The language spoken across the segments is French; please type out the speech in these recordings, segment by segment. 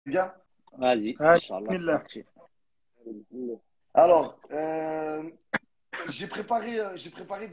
Bien. Vas-y, Ah, Inch'Allah, c'est bismillah. parti. Alors, j'ai préparé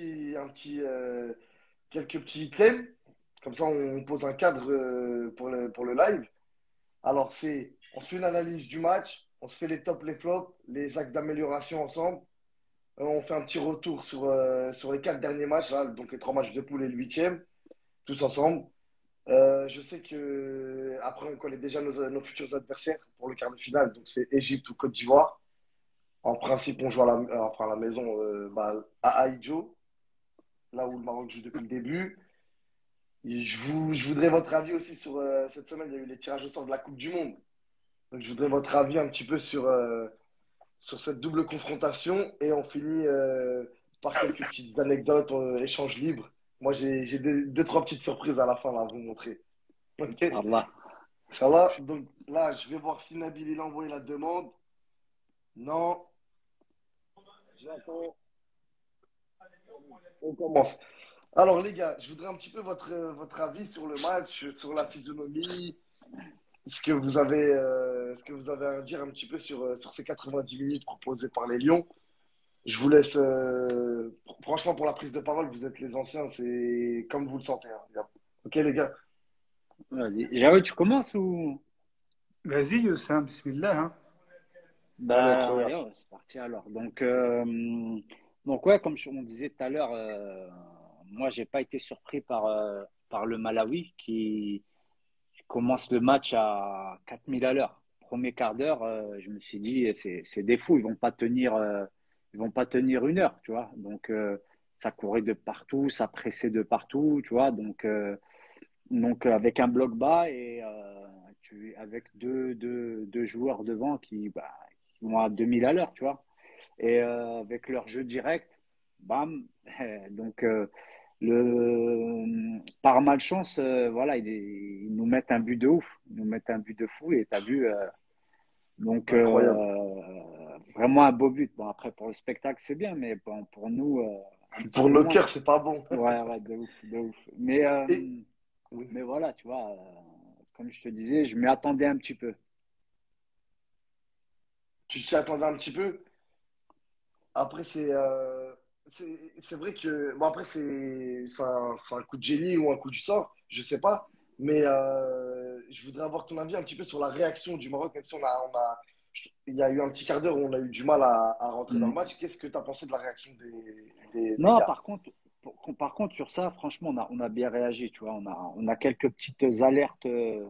quelques petits thèmes. Comme ça, on pose un cadre pour le live. Alors, on se fait une analyse du match, on se fait les tops, les flops, les axes d'amélioration ensemble. On fait un petit retour sur les quatre derniers matchs, là, donc les trois matchs de poule et le huitième, tous ensemble. Je sais que après, on connaît déjà nos futurs adversaires pour le quart de finale, donc c'est Égypte ou Côte d'Ivoire. En principe, on joue à la maison à Aïdjo, là où le Maroc joue depuis le début. Et je voudrais votre avis aussi sur cette semaine. Il y a eu les tirages au sort de la Coupe du Monde. Donc, je voudrais votre avis un petit peu sur cette double confrontation. Et on finit par quelques petites anecdotes, échanges libres. Moi, j'ai deux, trois petites surprises à la fin là, à vous montrer. Ok? Inch'Allah. Inch'Allah. Donc là, je vais voir si Nabil il a envoyé la demande. Non. J'attends. On commence. Alors, les gars, je voudrais un petit peu votre avis sur le match, sur la physionomie, ce que vous avez à dire un petit peu sur ces 90 minutes proposées par les Lions. Je vous laisse, franchement, pour la prise de parole, vous êtes les anciens, c'est comme vous le sentez, hein, les gars. Ok, les gars? Vas-y. Jaoui, tu commences ou? Vas-y, Youssam, bismillah, hein. Allez, Ben, allez, première. c'est parti alors. Donc ouais, comme on disait tout à l'heure, moi, j'ai pas été surpris par le Malawi qui commence le match à 4000 à l'heure. Premier quart d'heure, je me suis dit, c'est des fous, ils vont pas tenir une heure, tu vois. Ça courait de partout, ça pressait de partout, tu vois. Avec un bloc bas et avec deux joueurs devant qui vont à 2000 à l'heure, tu vois. Et avec leur jeu direct, bam. Donc, par malchance, voilà, ils nous mettent un but de ouf. Ils nous mettent un but de fou et tu as vu. Incroyable. Vraiment un beau but. Bon, après, pour le spectacle, c'est bien, mais bon, pour nous, un petit Pour peu nos moins. cœurs, c'est pas bon. Ouais, ouais, de ouf, de ouf. Et oui, Mais voilà, tu vois, comme je te disais, je m'y attendais un petit peu. tu t'y attendais un petit peu. Après, c'est vrai que. Bon, après, c'est un coup de génie ou un coup du sort, je sais pas. Mais je voudrais avoir ton avis un petit peu sur la réaction du Maroc, même si il y a eu un petit quart d'heure où on a eu du mal à rentrer dans le Mm. match. Qu'est-ce que tu as pensé de la réaction des Non, gars? par contre, sur ça, franchement, on a bien réagi, tu vois. On a quelques petites alertes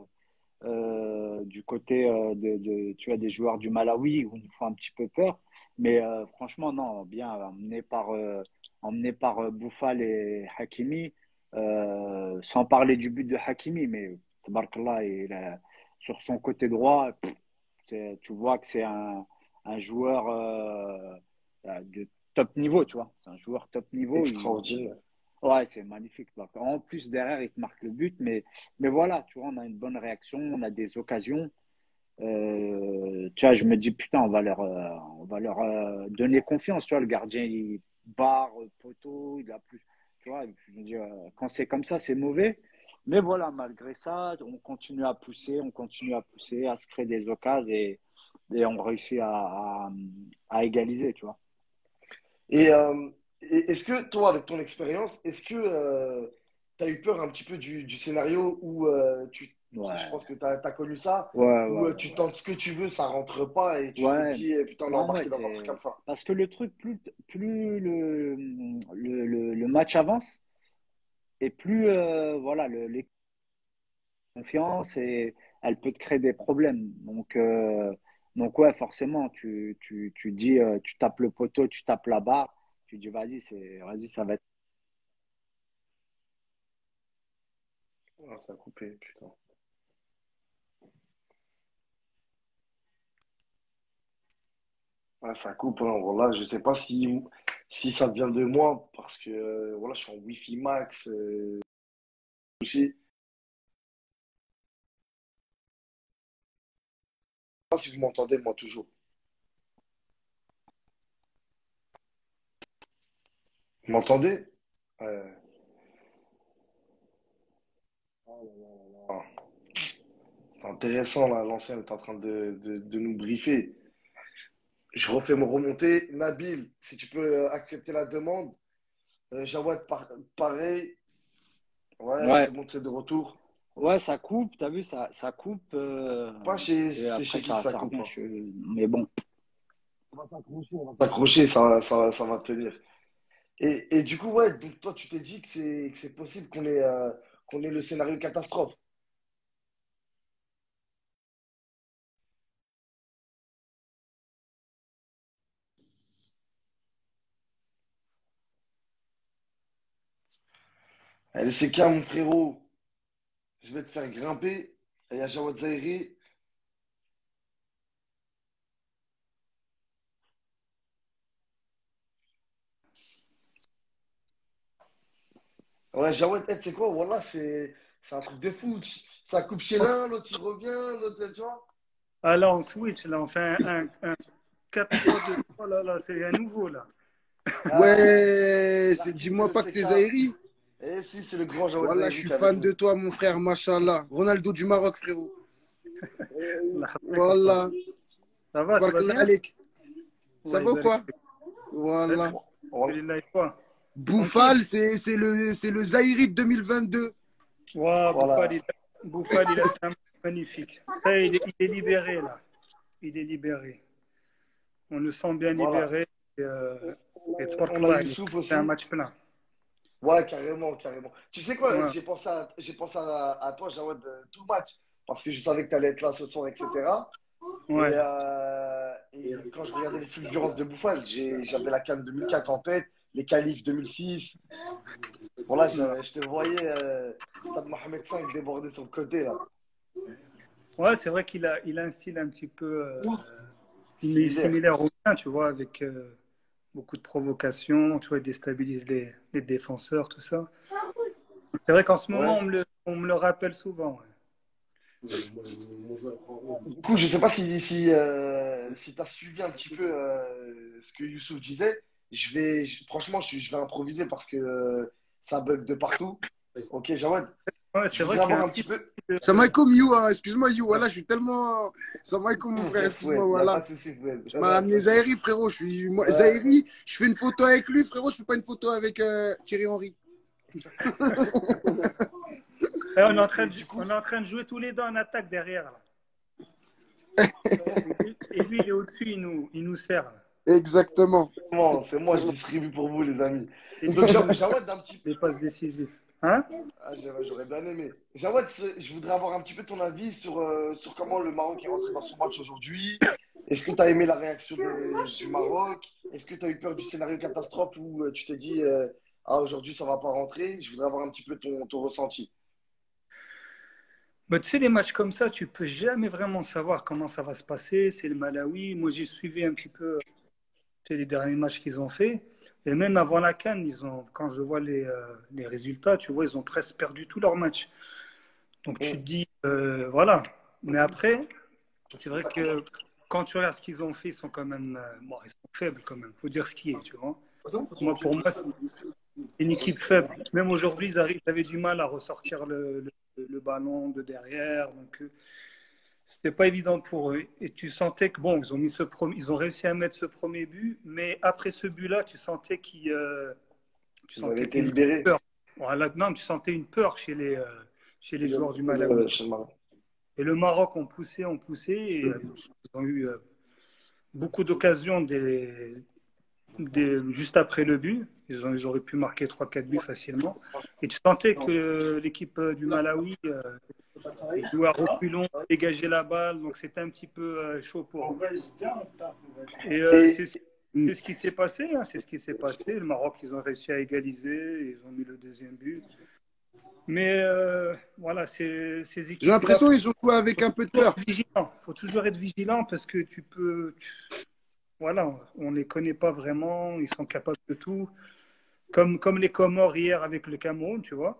du côté tu vois, des joueurs du Malawi où ils nous font un petit peu peur. Mais franchement, non, bien emmené par Bouffal et Hakimi, sans parler du but de Hakimi, mais tabarakallah, sur son côté droit, tu vois que c'est un joueur de top niveau, tu vois. C'est un joueur top niveau. Extraordinaire. Ouais, c'est magnifique. Donc, en plus, derrière, il te marque le but. Mais voilà, tu vois, on a une bonne réaction, on a des occasions. Tu vois, je me dis, putain, on va leur donner confiance. Tu vois, le gardien, il barre, poteau, il a plus. Tu vois, je me dis, quand c'est comme ça, c'est mauvais. Mais voilà, malgré ça, on continue à pousser, à se créer des occasions et on réussit à égaliser, tu vois. Et, est-ce que toi, avec ton expérience, est-ce que tu as eu peur un petit peu du scénario où je Ouais, pense que tu as connu ça, ouais, où ouais, ouais, tu ouais. tentes ce que tu veux, ça rentre pas et tu te Ouais, dis, putain, on est non, ouais, embarqué dans un truc c'est comme ça. parce que le truc, plus le match avance et plus voilà, les confiances et elle peut te créer des problèmes. Donc ouais, forcément, tu dis, tu tapes le poteau, tu tapes la barre, tu dis vas-y, ça va être. Ah, ça a coupé, putain. Ah, ça coupe, hein. Voilà, je sais pas si ça vient de moi, parce que voilà, je suis en Wi-Fi max aussi. Je sais pas si vous m'entendez, moi, toujours. Vous m'entendez? Oh là là là là. Intéressant, là, l'ancien est en train de nous briefer. Je refais mon remontée. Nabil, si tu peux accepter la demande. Jawad, pareil. Ouais, Ouais, c'est bon, c'est de retour. ouais, ça coupe, t'as vu, ça coupe. Pas chez, Et c'est après, chez qui que ça ça coupe, revient. hein. Mais bon. On va t'accrocher, on va t'accrocher, ça va tenir. Et du coup, ouais, donc toi, tu t'es dit que c'est possible qu'on ait le scénario catastrophe. Allez, c'est qu'un, mon frérot, je vais te faire grimper. Et il y a Jawad Zahiri. Ouais, Jawad, tu sais quoi, voilà, c'est un truc de fou. Ça coupe chez l'un, l'autre il revient, l'autre, tu vois. Ah là, on switch, là, on fait un 4-3-2. Oh là là, c'est un nouveau, là. Ah, Ouais, l'artiste dis-moi de pas que c'est CK. Zahiri. Et si, c'est le grand Jawad Voilà, je Zahiri suis qui est avec fan nous. de toi, mon frère, machallah. Ronaldo du Maroc, frérot. Allah yahfazek, Papa. Voilà. Ça va, tu vas Tabarakallah bien? alek. Ça Ouais, va ou Ibarak quoi? fik. Voilà. Voilà. Alhamdulillah, et toi? Tranquille? Bouffal, c'est le Zahiri de 2022. Ouais, Voilà. Bouffal, il a fait un match magnifique. Ça, il est libéré, là. Il est libéré. On le sent bien Voilà. libéré. Et On a Tabarakallah, il Youssouf fait un aussi. match plein. Ouais, carrément, carrément. Tu sais quoi, Ouais, j'ai pensé à toi, Jawad, tout le match, parce que je savais que tu allais être là ce soir, etc. ouais. Et quand je regardais les fulgurances de Bouffal, j'avais la CAN 2004 en tête, les qualifs 2006. Bon, là, Ouais, je te voyais, Stade Mohamed V déborder sur le côté, là. ouais, c'est vrai qu'il a un style un petit peu Similaire. similaire au mien, tu vois, avec beaucoup de provocation, tu vois, il déstabilise les défenseurs, tout ça. C'est vrai qu'en ce moment, Ouais. on me le rappelle souvent. Ouais. Du coup, je sais pas si tu as suivi un petit peu ce que Youssouf disait. Franchement, je vais improviser parce que ça bug de partout. Ok, Jawad, Ouais, je c'est vrai voudrais qu'il y a avoir un un petit petit peu. peu Salam de... alaikum, You. Excuse-moi, You. Voilà, je suis tellement. Salam alaikum, mon frère. Excuse-moi, Il n'y a pas voilà. de souci, Fouad. Tu m'as ramené T'inquiète. Zahiri, frérot. Ouais. Zahiri, je fais une photo avec lui, frérot. Je fais pas une photo avec Thierry Henry. On est en train Et de, du coup, on est en train de jouer tous les deux en attaque derrière. Là. Et lui, il est au-dessus, il nous sert. Là. Exactement. c'est moi, je distribue pour vous, les amis. Et Donc, puis, Jawad, un petit. les passes décisives. Hein? Ah, j'aurais bien aimé. Jawad, je voudrais avoir un petit peu ton avis sur comment le Maroc est rentré dans son match aujourd'hui. Est-ce que tu as aimé la réaction du Maroc? Est-ce que tu as eu peur du scénario catastrophe où tu t'es dit ah, aujourd'hui ça va pas rentrer? Je voudrais avoir un petit peu ton ressenti. Bah, tu sais, les matchs comme ça, tu peux jamais vraiment savoir comment ça va se passer. C'est le Malawi. Moi, j'ai suivi un petit peu les derniers matchs qu'ils ont fait. Et même avant la CAN, quand je vois les résultats, tu vois, ils ont presque perdu tous leurs matchs. Donc tu te Mm. dis, voilà. Mais après, c'est vrai que quand tu regardes ce qu'ils ont fait, ils sont quand même, bon, ils sont faibles quand même. Faut dire ce qui est, tu vois. Pour moi, c'est une équipe faible. Même aujourd'hui, ils avaient du mal à ressortir le ballon de derrière. Donc, c'était pas évident pour eux. Et tu sentais que, bon, ils ont réussi à mettre ce premier but, mais après ce but-là, tu Vous avez sentais été une libéré peur. Voilà, non, tu sentais une peur chez les joueurs du Malawi. chez le Maroc. Et le Maroc ont poussé, et ils ont eu beaucoup d'occasions juste après le but. Ils auraient pu marquer 3-4 buts facilement. Et tu sentais que l'équipe du Malawi jouait à reculons, dégageait la balle, donc c'était un petit peu chaud pour eux. Et Et c'est ce qui s'est passé, hein, c'est ce qui s'est passé. Le Maroc, ils ont réussi à égaliser, ils ont mis le deuxième but. Mais voilà, ces J'ai équipes-là, l'impression qu'ils ont joué avec un peu de peur. faut toujours être vigilant parce que voilà, on ne les connaît pas vraiment, ils sont capables de tout. Comme les Comores hier avec le Cameroun, tu vois.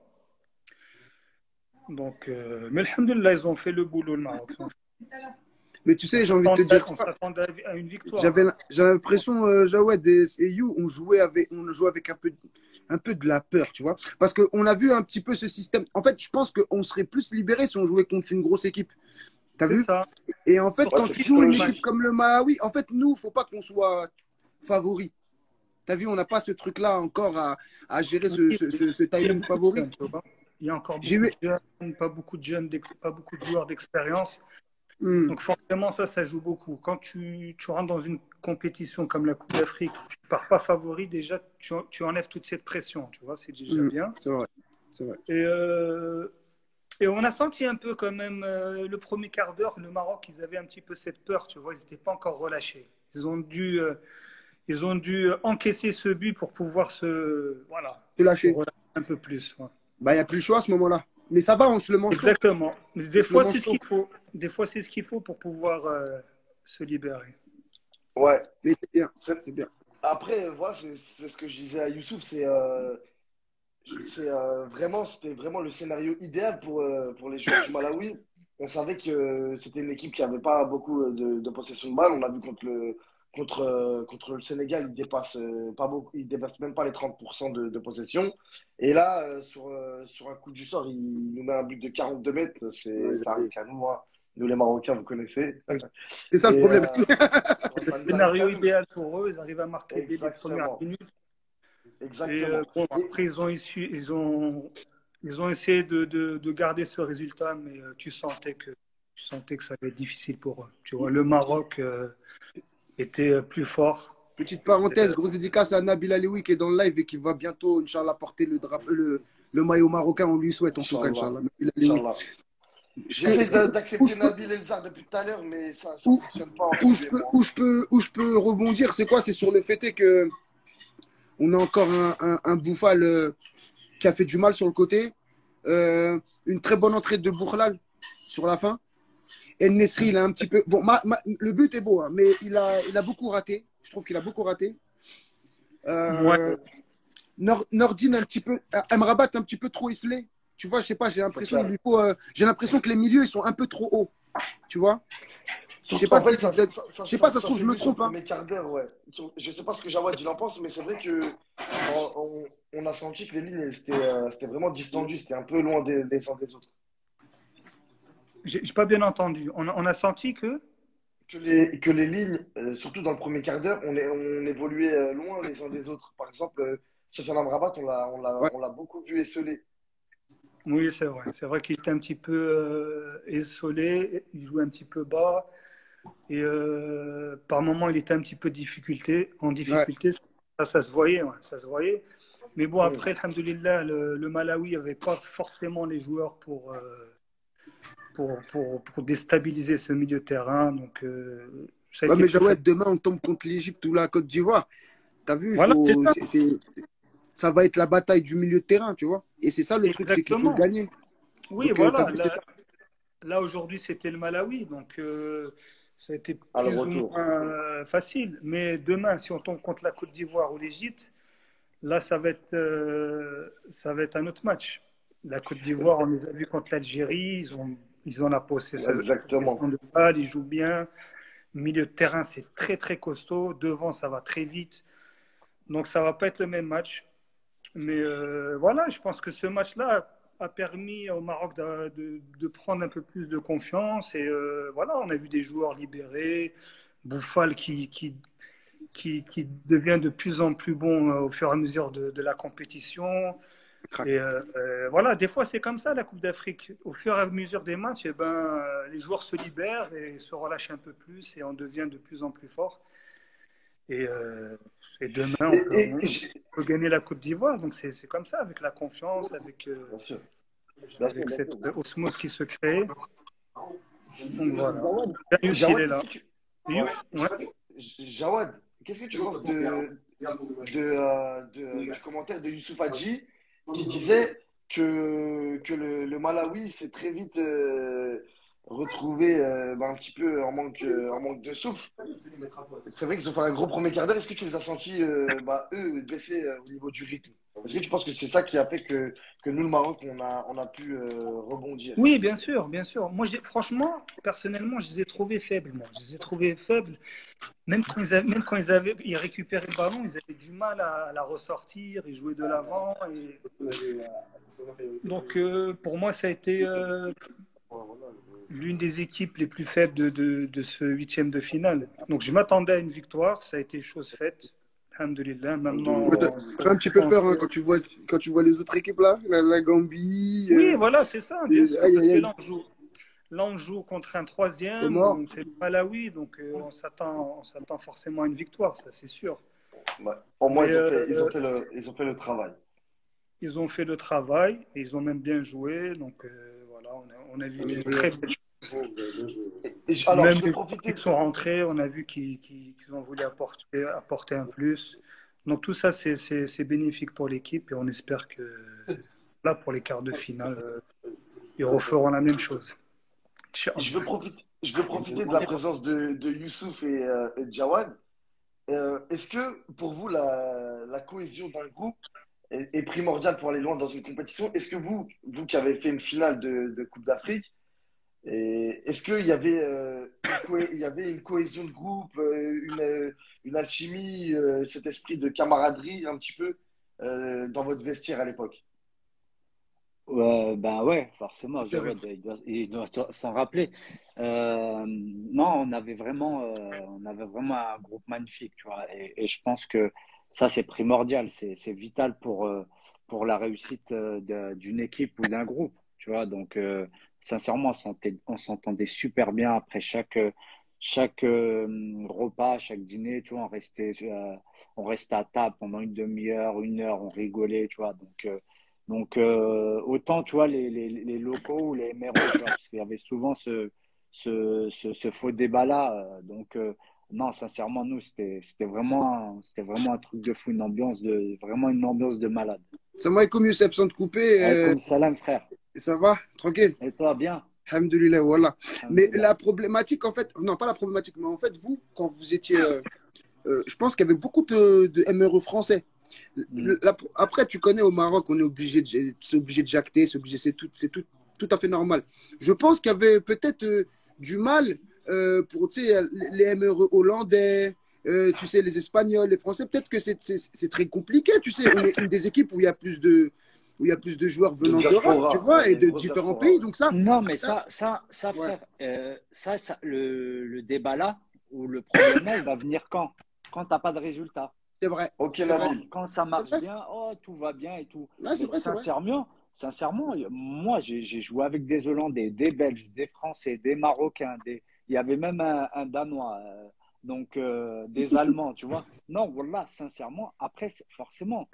Donc, mais alhamdoulilah, ils ont fait le boulot, le Maroc. Mais tu sais, j'ai envie de te dire On quoi. s'attendait à une victoire. J'avais Hein. j'ai l'impression, Jawed et You, on jouait avec un peu de la peur, tu vois. Parce qu'on a vu un petit peu ce système. En fait, je pense qu'on serait plus libéré si on jouait contre une grosse équipe. T'as C'est vu? ça. Et en fait, Surtout Ouais, quand c'est tu joues une psychologique. équipe comme le Malawi, en fait, nous, faut pas qu'on soit favori. T'as vu, on n'a pas ce truc-là encore à gérer oui, ce il y a timing beaucoup de favori. jeunes, tu vois. Il y a encore J'ai beaucoup eu. de jeunes, pas beaucoup de jeunes, pas beaucoup de joueurs d'expérience. Hmm, Donc forcément, ça joue beaucoup. Quand tu rentres dans une compétition comme la Coupe d'Afrique, tu pars pas favori, déjà, tu enlèves toute cette pression, tu vois, c'est déjà bien. c'est vrai. C'est vrai. Et, euh, et on a senti un peu quand même le premier quart d'heure, le Maroc, ils avaient un petit peu cette peur, tu vois, ils n'étaient pas encore relâchés. Ils ont dû encaisser ce but pour pouvoir voilà, C'est se lâché. relâcher un peu plus. Ouais. Bah, il n'y a plus le choix à ce moment-là. Mais ça va, on se le mange tôt. Exactement. Mais On des se le fois, mange c'est ce tôt. qu'il faut. Des fois, c'est ce qu'il faut pour pouvoir se libérer. Ouais. Mais c'est bien. C'est- C'est bien. Après, voilà, c'est ce que je disais à Youssouf, c'était vraiment le scénario idéal pour les joueurs du Malawi. On savait que c'était une équipe qui n'avait pas beaucoup de possession de balle. On a vu contre le Sénégal, il dépasse même pas les 30% de possession. Et là, sur un coup du sort, il nous met un but de 42 mètres. Ça arrive qu'à nous, hein. Nous, les Marocains, vous connaissez. C'est ça le Et problème. Le ça nous arrive qu'à scénario nous. idéal pour eux, ils arrivent à marquer dès les premières Exactement. minutes. Et Exactement. bon, Et, après, ils ont essayé de garder ce résultat, mais tu sentais que ça allait être difficile pour eux. Tu vois, le Maroc était plus fort. Petite Et, parenthèse, grosse dédicace à Nabil Alioui qui est dans le live et qui va bientôt, Inch'Allah, porter le maillot marocain. On lui souhaite en tout cas, Inch'Allah. Inch'Allah. Nabil Alioui. Inch'Allah. Ce que- J'essaie ce que- où d'accepter je peux, Nabil Elzar depuis tout à l'heure, mais ça où, fonctionne pas entre lui et moi. où je peux rebondir, c'est quoi? C'est sur le fait est que on a encore un Bouffal qui a fait du mal sur le côté. Une très bonne entrée de Bourlal sur la fin. Et Nesri, il a un petit peu. Bon, le but est beau, hein, mais il a beaucoup raté. Je trouve qu'il a beaucoup raté. ouais, Euh, Nordine, un petit peu. Amrabat, un petit peu trop isolé. Tu vois, je sais pas, j'ai C'est l'impression clair. j'ai l'impression que les milieux, ils sont un peu trop hauts. Tu vois? Je sais Surtout, pas en si. fait, Je sais pas, ça se ça trouve, s'est je me vu sur le trompe. Hein. premier quart d'heure, ouais. Je sais pas ce que Jawad il en pense, mais c'est vrai que on a senti que les lignes, c'était vraiment distendu, c'était un peu loin des uns des autres. j'ai pas bien entendu. On a senti que. Que les lignes, surtout dans le premier quart d'heure, on évoluait loin les uns des autres. Par exemple, Sofiane Amrabat, Ouais. on l'a beaucoup vu esseulé. Oui, c'est vrai. C'est vrai qu'il était un petit peu essolé, il jouait un petit peu bas et par moments il était un petit peu en Ouais. difficulté. Ça se voyait, ouais, ça se voyait. Mais bon, Mm. après, alhamdoulilah, le Malawi n'avait pas forcément les joueurs pour déstabiliser ce milieu de terrain. Donc, ça a Ouais, été mais plus Jawed, facile. demain, on tombe contre l'Égypte ou la Côte d'Ivoire. T'as vu, Voilà, c'est ça. ça va être la bataille du milieu de terrain, tu vois. Et c'est ça le truc, c'est qu'il faut le Exactement. gagner. Oui, Donc, t'as voilà. vu, c'est ça. Là aujourd'hui, c'était le Malawi. Donc, ça a été À le plus ou retour. moins facile. Mais demain, si on tombe contre la Côte d'Ivoire ou l'Égypte, là, ça va être un autre match. La Côte d'Ivoire, on les a vus contre l'Algérie. Ils ont la possession Exactement. de balle, ils jouent bien. Milieu de terrain, c'est très, très costaud. Devant, ça va très vite. Donc, ça va pas être le même match. Mais voilà, je pense que ce match-là a permis au Maroc de prendre un peu plus de confiance. Et voilà, on a vu des joueurs libérés. Bouffal qui devient de plus en plus bon au fur et à mesure de la compétition. Crac. Et voilà, des fois c'est comme ça la Coupe d'Afrique. Au fur et à mesure des matchs, eh ben, les joueurs se libèrent et se relâchent un peu plus et on devient de plus en plus fort. Et, et demain, Et, on peut gagner la Côte d'Ivoire. Donc c'est comme ça, avec la confiance, bien sûr, bien sûr, avec bien cette sûr. osmose qui se crée. Donc voilà. Jawad, Darius, il Jawad, est là. ouais. Ouais. Jawad, qu'est-ce que tu penses du commentaire de Youssouf Hadji qui disait que le Malawi s'est très vite retrouvé un petit peu en manque de souffle. C'est vrai qu'ils ont fait un gros premier quart d'heure. Est-ce que tu les as sentis, eux, baisser au niveau du rythme? Est-ce que tu penses que c'est ça qui a fait que nous, le Maroc, on a pu rebondir? Oui, bien sûr, bien sûr. Moi, franchement, personnellement, je les ai trouvés faibles. Moi, je les ai trouvés faibles. Ils récupéraient le ballon, ils avaient du mal à la ressortir, ils jouaient de l'avant. Donc, pour moi, ça a été l'une des équipes les plus faibles de ce huitième de finale. Donc je m'attendais à une victoire, ça a été chose faite. Alhamdulillah. Maintenant, Ouais, t'as un petit peu peur hein, quand tu vois les autres équipes là, la Gambie. oui, voilà, c'est ça, bien sûr. Aïe, Parce aïe, que aïe. là, on joue contre un troisième, Comores. c'est le Malawi, donc on s'attend forcément à une victoire, ça c'est sûr. Ouais. Au moins, Mais ils ont fait le travail. ils ont fait le travail et ils ont même bien joué, donc voilà, on a vu des très belles choses. Alors, Même je vais les profiter. qui sont rentrés, on a vu qu'ils ont voulu apporter un plus. Donc tout ça, c'est bénéfique pour l'équipe et on espère que là, pour les quarts de finale, ils referont la même chose. Je veux profiter de la présence de Youssouf et de Jawad. Est-ce que pour vous, la cohésion d'un groupe est primordiale pour aller loin dans une compétition? Est-ce que vous qui avez fait une finale de Coupe d'Afrique, est-ce qu'il y avait, il y avait une cohésion de groupe, une alchimie, cet esprit de camaraderie un petit peu dans votre vestiaire à l'époque? Ben ouais, forcément, Jawad, il doit s'en rappeler. Non, on avait vraiment un groupe magnifique, tu vois, et je pense que ça, c'est primordial, c'est vital pour la réussite d'une équipe ou d'un groupe, tu vois. Donc, sincèrement, on s'entendait super bien après chaque repas, chaque dîner, tu vois, on restait à table pendant une demi-heure, une heure, on rigolait, tu vois. Donc, autant, tu vois, les locaux ou les MRO, tu vois, parce qu'il y avait souvent ce faux débat-là. Non, sincèrement, nous, c'était vraiment un truc de fou, vraiment une ambiance de malade. Salam alaikum Youssef, sans te couper. Comme salam, frère. Ça va? Tranquille? Et toi, bien? Alhamdulillah, voilà. Mais Alhamdulillah. la problématique, en fait, non, pas la problématique, mais en fait, vous, quand vous étiez. Je pense qu'il y avait beaucoup de MRE français. Mm. Après, tu connais au Maroc, c'est obligé de jacter, tout à fait normal. Je pense qu'il y avait peut-être du mal pour tu sais, les MRE hollandais, tu sais, les Espagnols, les Français. Peut-être que c'est très compliqué, tu sais. On est une des équipes où il y a plus de joueurs De venant d'Europe, tu diaspora, vois, il y et a une de grosse différents diaspora, pays. ouais. Donc ça, Non, mais ça ça, ouais, frère, le débat là, ou le problème là, il va venir quand? Quand t'as pas de résultat. c'est vrai. Ok, C'est vrai. Nabil. Quand ça C'est marche vrai. bien, oh, tout va bien et tout. Ouais, c'est Mais vrai, c'est vrai. sincèrement, moi, j'ai joué avec des Hollandais, des Belges, des Français, des Marocains, il y avait même un Danois, des Allemands, tu vois. Non, voilà, sincèrement, après, forcément,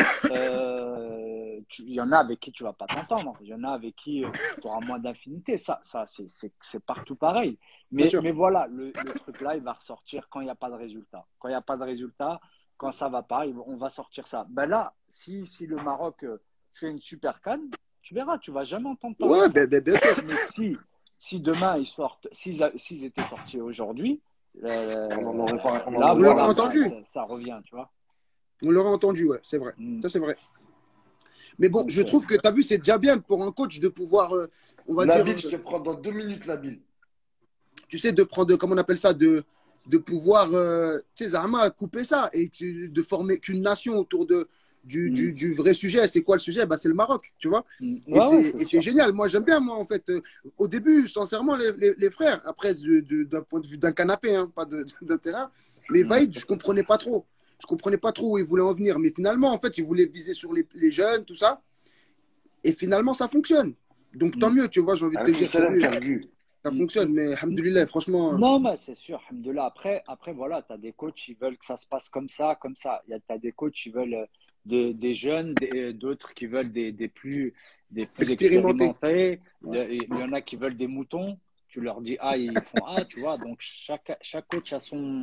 il y en a avec qui tu vas pas t'entendre. Il y en a avec qui tu auras moins d'affinité. Ça c'est partout pareil. Bien Mais, sûr. mais voilà, le truc là, il va ressortir quand il n'y a pas de résultat. Quand il n'y a pas de résultat, quand ça va pas, on va sortir ça. Ben là, si le Maroc fait une super CAN, tu verras, tu vas jamais entendre parler de Ouais, ça. bien sûr. Mais si demain ils sortent, s'ils étaient sortis aujourd'hui, On en aurait pas, on en là On aurait l'aurait pas voilà, parlé. entendu. ça revient, tu vois. On l'aurait entendu, ouais, c'est vrai. Mm. Ça, c'est vrai. Mais bon, je Donc, trouve que tu as vu, c'est déjà bien pour un coach de pouvoir, on va dire, Nabil, je te prends dans 2 minutes, Nabil. tu sais, de prendre, comment on appelle ça, de pouvoir, tu sais, Zahma, couper ça et de former qu'une nation autour mm, du vrai sujet. C'est quoi le sujet? Bah, c'est le Maroc, tu vois. ouais, ouais, c'est Et c'est sûr. génial. Moi, j'aime bien, moi, en fait. Au début, sincèrement, les frères, après, d'un point de vue d'un canapé, hein, pas d'un terrain, mais Mm. Vaïd, je comprenais pas trop. Je comprenais pas trop où ils voulaient en venir. Mais finalement, en fait, ils voulaient viser sur les jeunes, tout ça. Et finalement, ça fonctionne. Donc, tant Mm. mieux, tu vois, j'ai envie de te Avec dire, tant Salam mieux. Fergu. Ça Mm. fonctionne. Mais, alhamdoulilah, franchement, Non, mais c'est sûr, alhamdoulilah. Après voilà, tu as des coachs qui veulent que ça se passe comme ça, comme ça. Tu as des coachs qui veulent des jeunes, d'autres qui veulent des plus expérimenter. expérimentés. Ouais. Il y en a qui veulent des moutons. Tu leur dis A, ils font A, tu vois. Donc, chaque coach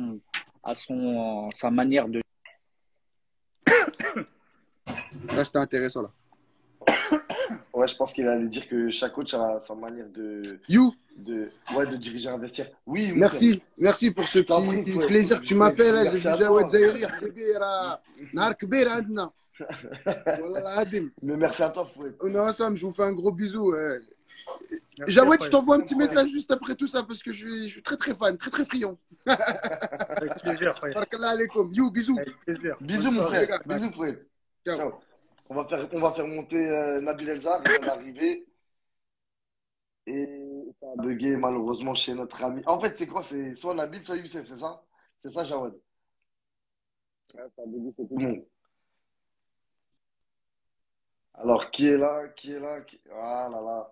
a sa manière de. Là, c'était intéressant, là. Ouais, je pense qu'il allait dire que chaque coach a sa manière You, de diriger un vestiaire. Oui, mon frère. merci pour ce Je t'en prie, petit Fouad. plaisir que tu m'as fait là. J'ai Merci dit à Jawad toi. Zahiri, كبيرة نهار كبير عندنا والله العظيم. Mais merci à toi, Fouad. On est ensemble, je vous fais un gros bisou. Merci, Jawad, je Raphaël. t'envoie un petit message juste après tout ça parce que je suis très très fan, très très friand. Avec plaisir, Raphaël. Barakallah alaikum. You, bisous. Avec plaisir. Bisous, Bonne mon soirée. frère. Bisous, Fouad. Ciao. Ciao. On va faire monter Nabil Elzar. Il vient d'arriver. Et a bugué malheureusement chez notre ami. En fait, c'est quoi? C'est soit Nabil, soit Youssef, c'est ça? C'est ça, Jawad. Ouais, ça a bugué chez tout le monde. Alors, qui est là? Qui est là? Ah là là.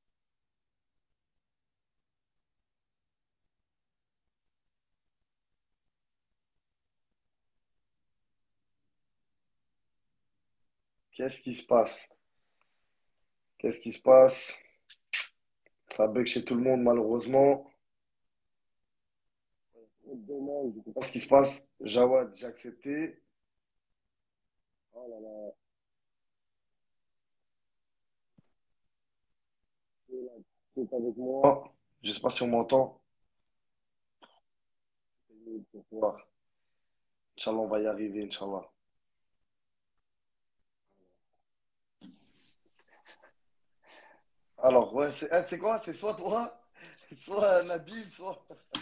Qu'est-ce qui se passe? Qu'est-ce qui se passe? Ça bug chez tout le monde, malheureusement. Dommage, je sais pas ce qui se passe. Jawad, j'ai accepté. Oh là là. Tu es avec moi. Je sais pas si on m'entend. Pour voir. Inch'Allah, on va y arriver, Inch'Allah. Alors, ouais, c'est quoi? C'est soit toi, soit Nabil, soit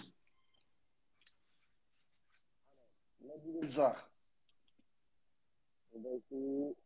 Nabil Elzar. On va essayer.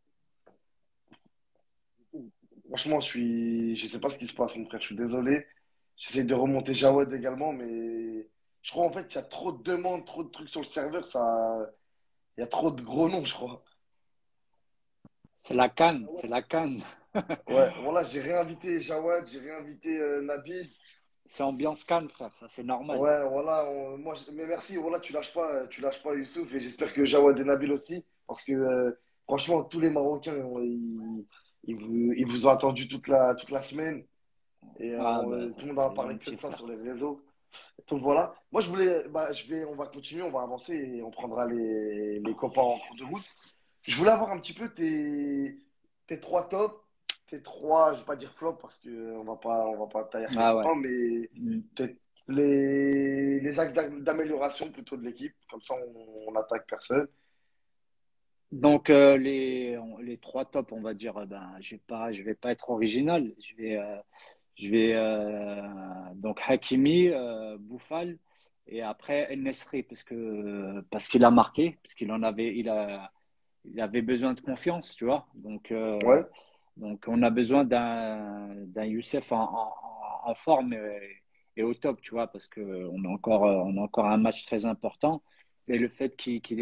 Franchement, je sais pas ce qui se passe, mon frère. Je suis désolé. J'essaie de remonter Jawad également, mais je crois en fait qu'il y a trop de demandes, trop de trucs sur le serveur. Il y a trop de gros noms, je crois. C'est la canne, c'est la canne. Ouais, voilà, j'ai réinvité Jawad, j'ai réinvité Nabil. C'est ambiance canne, frère, ça c'est normal. Ouais, voilà, mais merci, voilà, tu lâches pas Youssouf, et j'espère que Jawad et Nabil aussi, parce que franchement, tous les Marocains, ils vous ont attendu toute la semaine, et Ah, bah, tout le monde a c'est parlé que gentil, de ça frère. sur les réseaux. Donc voilà, moi je voulais, bah, on va continuer, on va avancer, et on prendra les copains en cours de route. Je voulais avoir un petit peu tes trois tops, tes trois, je vais pas dire flop parce que on va pas tailler les Ah ouais. copains, mais Mm. les axes d'amélioration plutôt de l'équipe. Comme ça, on attaque personne. Donc les trois tops, on va dire, ben je vais pas être original. Je vais donc Hakimi, Boufal et après El Nesri parce qu'il a marqué, parce qu'il en avait il avait besoin de confiance, tu vois. Ouais, Donc on a besoin d'un Youssef en forme et au top, tu vois, parce que on a encore un match très important et le fait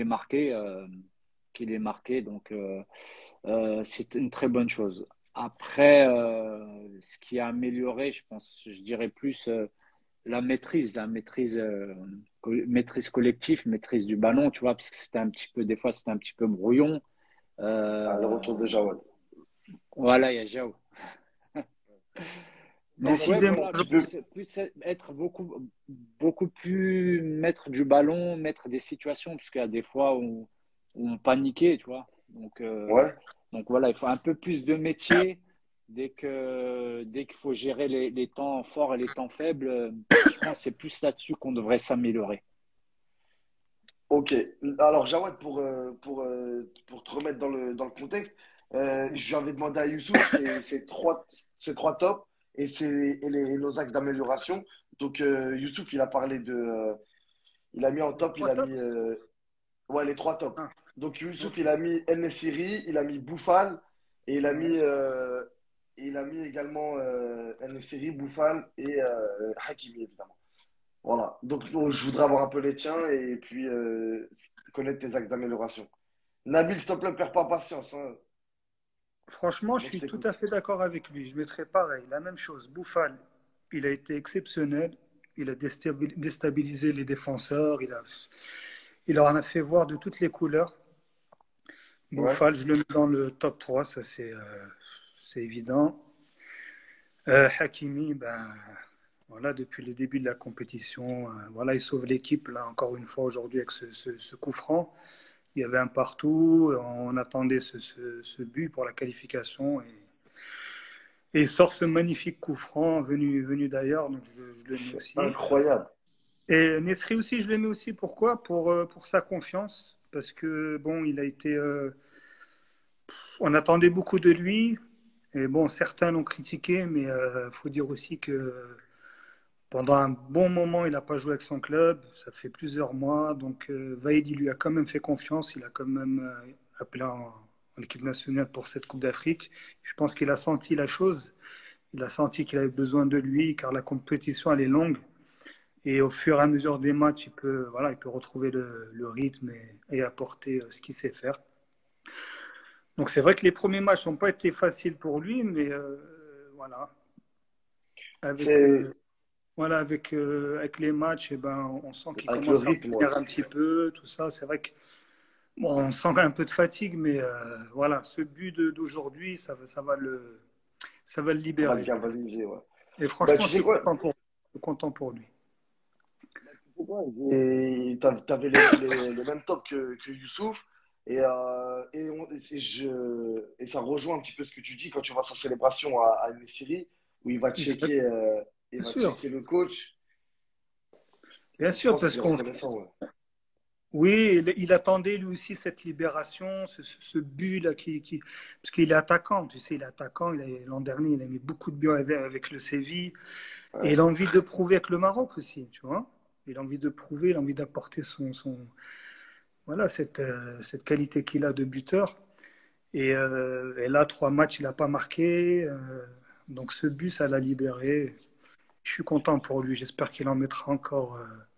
qu'il ait marqué, c'est une très bonne chose. Après, ce qui a amélioré, je pense, je dirais plus maîtrise collective, maîtrise du ballon, tu vois, parce que des fois, c'était un petit peu brouillon. ah, le Euh, retour de Jawad. voilà, il y a Jao. Donc, ouais, Décidément, un voilà, petit peu. plus être beaucoup plus maître du ballon, maître des situations, parce qu'il y a des fois où on paniquait, tu vois. Ouais, Donc voilà, il faut un peu plus de métier dès qu'il faut gérer les temps forts et les temps faibles. Je pense que c'est plus là-dessus qu'on devrait s'améliorer. ok. Alors, Jawad, pour te remettre dans le contexte, j'avais demandé à Youssouf ces trois tops et nos axes d'amélioration. Donc, Youssouf, il a parlé il a mis en Les top, il trois a mis tops? ouais, les trois tops. Ah, Donc, Youssouf, ok. il a mis En-Nesyri, il a mis Bouffal et Ouais. il a mis également En-Nesyri, Bouffal et Hakimi, évidemment. Voilà. Donc, je voudrais avoir un peu les tiens et puis connaître tes axes d'amélioration. Nabil, s'il te plaît, perds pas patience, hein. Franchement, je Donc, je suis tout t'écoute. à fait d'accord avec lui. Je mettrais pareil, la même chose. Bouffal, il a été exceptionnel. Il a déstabilisé les défenseurs. Il leur en a fait voir de toutes les couleurs. Ouais. Bouffal, je le mets dans le top 3, ça c'est évident. Hakimi, ben, voilà, depuis le début de la compétition, voilà, il sauve l'équipe là encore une fois aujourd'hui avec ce coup franc. Il y avait un partout, on attendait ce but pour la qualification et il sort ce magnifique coup franc venu d'ailleurs, donc je le mets C'est aussi. incroyable. Et Nesri aussi, je le mets aussi. Pourquoi? Pour sa confiance, parce que bon, il a été, on attendait beaucoup de lui. Et bon, certains l'ont critiqué, mais il faut dire aussi que pendant un bon moment, il n'a pas joué avec son club. Ça fait plusieurs mois. Donc, Vaïd, il lui a quand même fait confiance. Il a quand même appelé en équipe nationale pour cette Coupe d'Afrique. Je pense qu'il a senti la chose. Il a senti qu'il avait besoin de lui car la compétition elle est longue. Et au fur et à mesure des matchs, il peut retrouver le rythme et apporter ce qu'il sait faire. Donc c'est vrai que les premiers matchs n'ont pas été faciles pour lui, mais voilà, avec, C'est avec les matchs, eh ben, on sent qu'il avec le commence à rythme, ouais. revenir un petit peu, tout ça. C'est vrai que bon, on sent un peu de fatigue, mais voilà, ce but d'aujourd'hui, ça va le Ça va le libérer. galvaniser, ouais. Et Bah, franchement, tu sais quoi? je suis content pour lui. Et t'avais les mêmes tops que Youssouf. Et ça rejoint un petit peu ce que tu dis quand tu vois sa célébration à Nesiri, où Exact. il Bien va sûr, checker le coach. bien Je sûr, pense parce qu'il est qu'on reconnaissant, ouais. oui, il attendait lui aussi cette libération, ce but là parce qu'il est attaquant, tu sais, il est attaquant. L'an dernier, il a mis beaucoup de buts avec le Séville et il Ouais. a envie de prouver avec le Maroc aussi, tu vois. Il a envie de prouver, il a envie d'apporter voilà, cette qualité qu'il a de buteur. Et là, 3 matchs, il n'a pas marqué. Donc ce but, ça l'a libéré. Je suis content pour lui. J'espère qu'il en mettra encore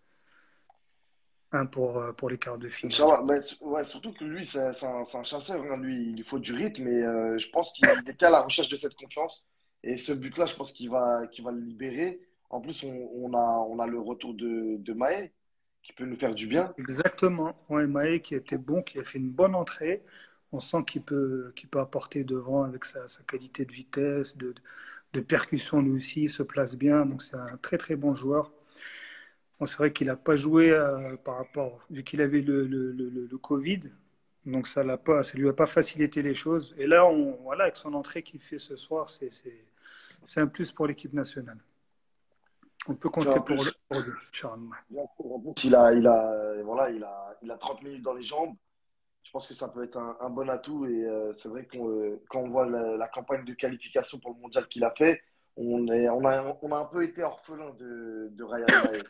un pour les quarts de finale. Inch'Allah. Mais, ouais, surtout que lui, c'est un chasseur, hein. Lui, il lui faut du rythme. Et je pense qu'il était à la recherche de cette confiance. Et ce but-là, je pense qu'il va le libérer. En plus, on a le retour de Maé, qui peut nous faire du bien. Exactement. Ouais, Maé qui était bon, qui a fait une bonne entrée. On sent qu'il peut apporter devant avec sa qualité de vitesse, de percussion lui aussi, il se place bien. Donc c'est un très très bon joueur. Bon, c'est vrai qu'il n'a pas joué par rapport, vu qu'il avait le Covid. Donc ça lui a pas facilité les choses. Et là, voilà, avec son entrée qu'il fait ce soir, c'est un plus pour l'équipe nationale. On peut C'est compter un plus. pour lui, Charles. Bien sûr, en plus, voilà, il a 30 minutes dans les jambes. Je pense que ça peut être un bon atout. Et c'est vrai qu'on quand on voit la campagne de qualification pour le mondial qu'il a fait, on a un peu été orphelin de Ryan Maé.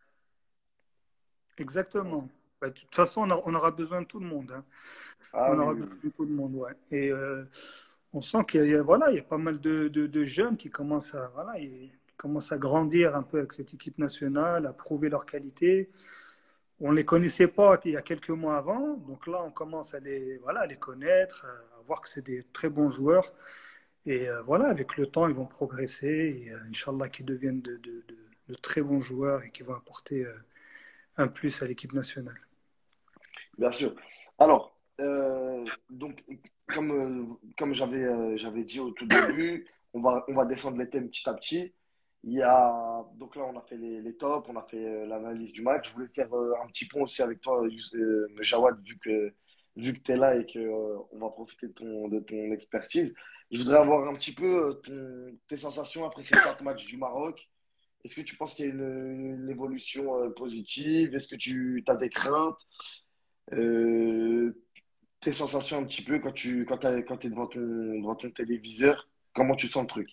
Exactement. Bah, de toute façon, on aura besoin de tout le monde, hein. Ah On oui, aura oui, besoin oui. de tout le monde, ouais. Et on sent voilà, il y a pas mal de jeunes qui commencent qui commencent à grandir un peu avec cette équipe nationale, à prouver leur qualité. On ne les connaissait pas il y a quelques mois avant, donc là, on commence à les connaître, à voir que c'est des très bons joueurs. Et voilà, avec le temps, ils vont progresser et Inch'Allah qu'ils deviennent de très bons joueurs et qui vont apporter un plus à l'équipe nationale. Bien sûr. Alors, donc, comme j'avais dit au tout début, on va descendre les thèmes petit à petit. Donc là, on a fait les tops, on a fait l'analyse du match. Je voulais faire un petit point aussi avec toi, Jawad, vu que tu es là et que, on va profiter de ton expertise. Je voudrais avoir un petit peu tes sensations après ces 4 matchs du Maroc. Est-ce que tu penses qu'il y a une évolution positive? Est-ce que tu as des craintes? Euh, Tes sensations un petit peu quand t'es devant ton téléviseur, comment tu sens le truc?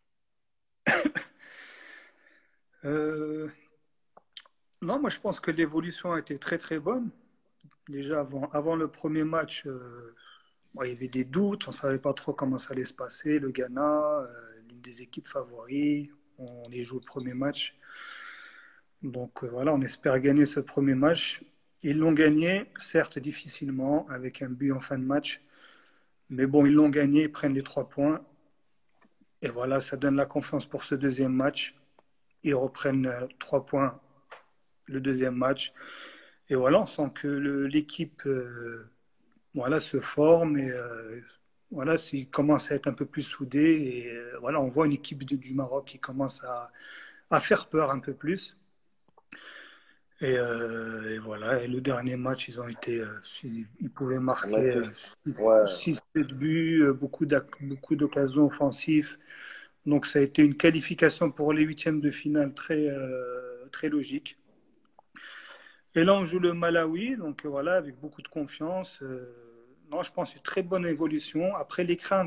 Euh, non, moi je pense que l'évolution a été très très bonne. Déjà avant le premier match, bon, il y avait des doutes, on ne savait pas trop comment ça allait se passer. Le Ghana, l'une des équipes favoris, on y joue le premier match. Donc voilà, on espère gagner ce premier match. Ils l'ont gagné, certes difficilement, avec un but en fin de match. Mais bon, ils l'ont gagné, ils prennent les 3 points. Et voilà, ça donne la confiance pour ce deuxième match. Ils reprennent 3 points le deuxième match. Et voilà, on sent que l'équipe voilà, se forme et voilà, il commence à être un peu plus soudé. Et voilà, on voit une équipe du Maroc qui commence à faire peur un peu plus. Et voilà, et le dernier match, ils pouvaient On a marquer été. Ouais, 6-7 buts, beaucoup d'occasions offensives. Donc ça a été une qualification pour les huitièmes de finale très logique. Et là, on joue le Malawi, donc voilà, avec beaucoup de confiance. Non, je pense une très bonne évolution. Après,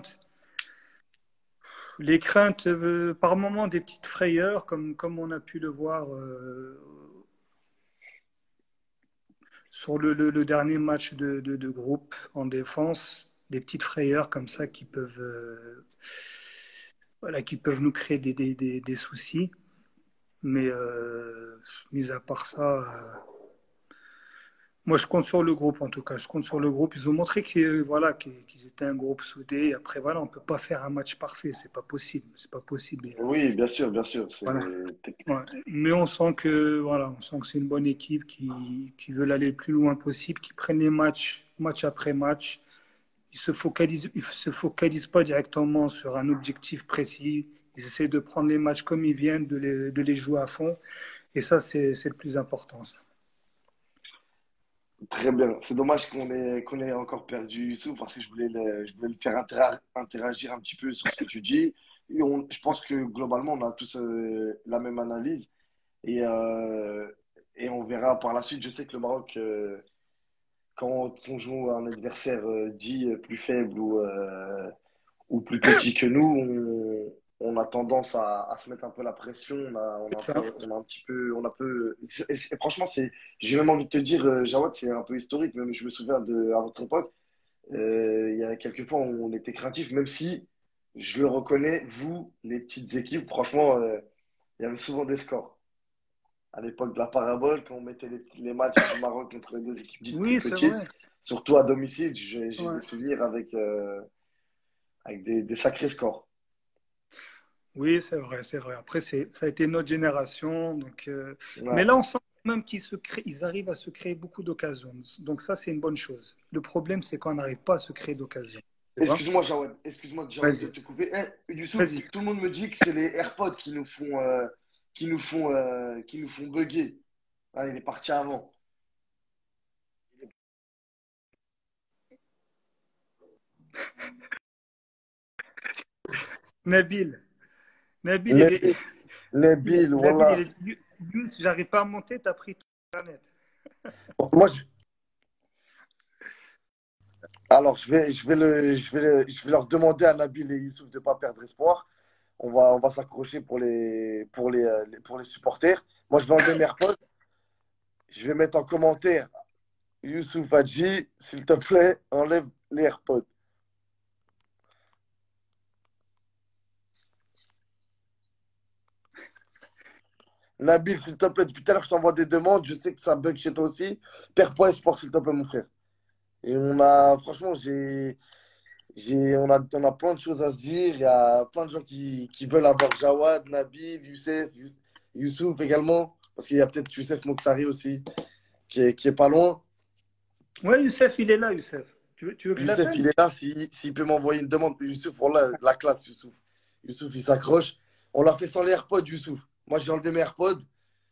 les craintes par moments, des petites frayeurs, comme on a pu le voir sur le dernier match de groupe en défense, des petites frayeurs comme ça qui peuvent voilà, qui peuvent nous créer des soucis. Mais mis à part ça, moi je compte sur le groupe en tout cas. Je compte sur le groupe. Ils ont montré voilà, qu'ils étaient un groupe soudé. Après, voilà, on ne peut pas faire un match parfait. C'est pas possible. C'est pas possible. Oui, bien sûr, bien sûr. Voilà. Ouais. Mais on sent que voilà, on sent que c'est une bonne équipe qui veut aller le plus loin possible, qui prennent les matchs, match après match. Ils se focalisent pas directement sur un objectif précis. Ils essaient de prendre les matchs comme ils viennent, de les jouer à fond. Et ça, c'est le plus important. Ça. Très bien. C'est dommage qu'on ait encore perdu Youssouf parce que je voulais le faire interagir un petit peu sur ce que tu dis. Je pense que globalement, on a tous la même analyse et, euh, et on verra par la suite. Je sais que le Maroc, quand on joue un adversaire dit plus faible ou plus petit que nous, on a tendance à se mettre un peu la pression. C'est ça. On a un petit peu, on a peu. Et franchement, j'ai même envie de te dire, Jawad, c'est un peu historique. Même je me souviens à votre époque, il y a quelques fois, on était craintifs, même si je le reconnais, vous, les petites équipes, franchement, il y avait souvent des scores. À l'époque de la parabole, quand on mettait les matchs du Maroc contre des équipes dites plus Oui, c'est petites, vrai. surtout à domicile, j'ai des Ouais. souvenirs avec des sacrés scores. Oui, c'est vrai, c'est vrai. Après, ça a été notre génération. Donc, mais Ouais. là, on sent même ils arrivent à se créer beaucoup d'occasions. Donc ça, c'est une bonne chose. Le problème, c'est qu'on n'arrive pas à se créer d'occasions. Tu vois? Excuse-moi, Jawad, de Vas-y, te couper. Youssouf, vas-y. tout le monde me dit que c'est les AirPods qui nous font bugger. Ah, il est parti avant. Nabil, Nabil, Nabil, Nabil, Nabil, voilà. Yous, j'arrive pas à monter, t'as pris toute la planète. Moi, alors, je vais leur demander à Nabil et Youssouf de ne pas perdre espoir. On va s'accrocher pour les supporters. Moi, je vais enlever mes AirPods. Je vais mettre en commentaire Youssouf Hadji, s'il te plaît, enlève les AirPods. Nabil, s'il te plaît, depuis tout à l'heure, je t'envoie des demandes. Je sais que ça bug chez toi aussi. Perds pas espoir, s'il te plaît, mon frère. Et franchement, on a plein de choses à se dire. Il y a plein de gens qui veulent avoir Jawad, Nabil, Youssouf également. Parce qu'il y a peut-être Youssef Mokhtari aussi, qui est pas loin. Ouais, Youssef, il est là, Youssef. Tu veux que je Youssef, l'appelle? il est là. S'il peut m'envoyer une demande, Youssouf, voilà, la classe, Youssouf. Youssouf, il s'accroche. On l'a fait sans les AirPods, Youssouf. Moi, j'ai enlevé mes AirPods.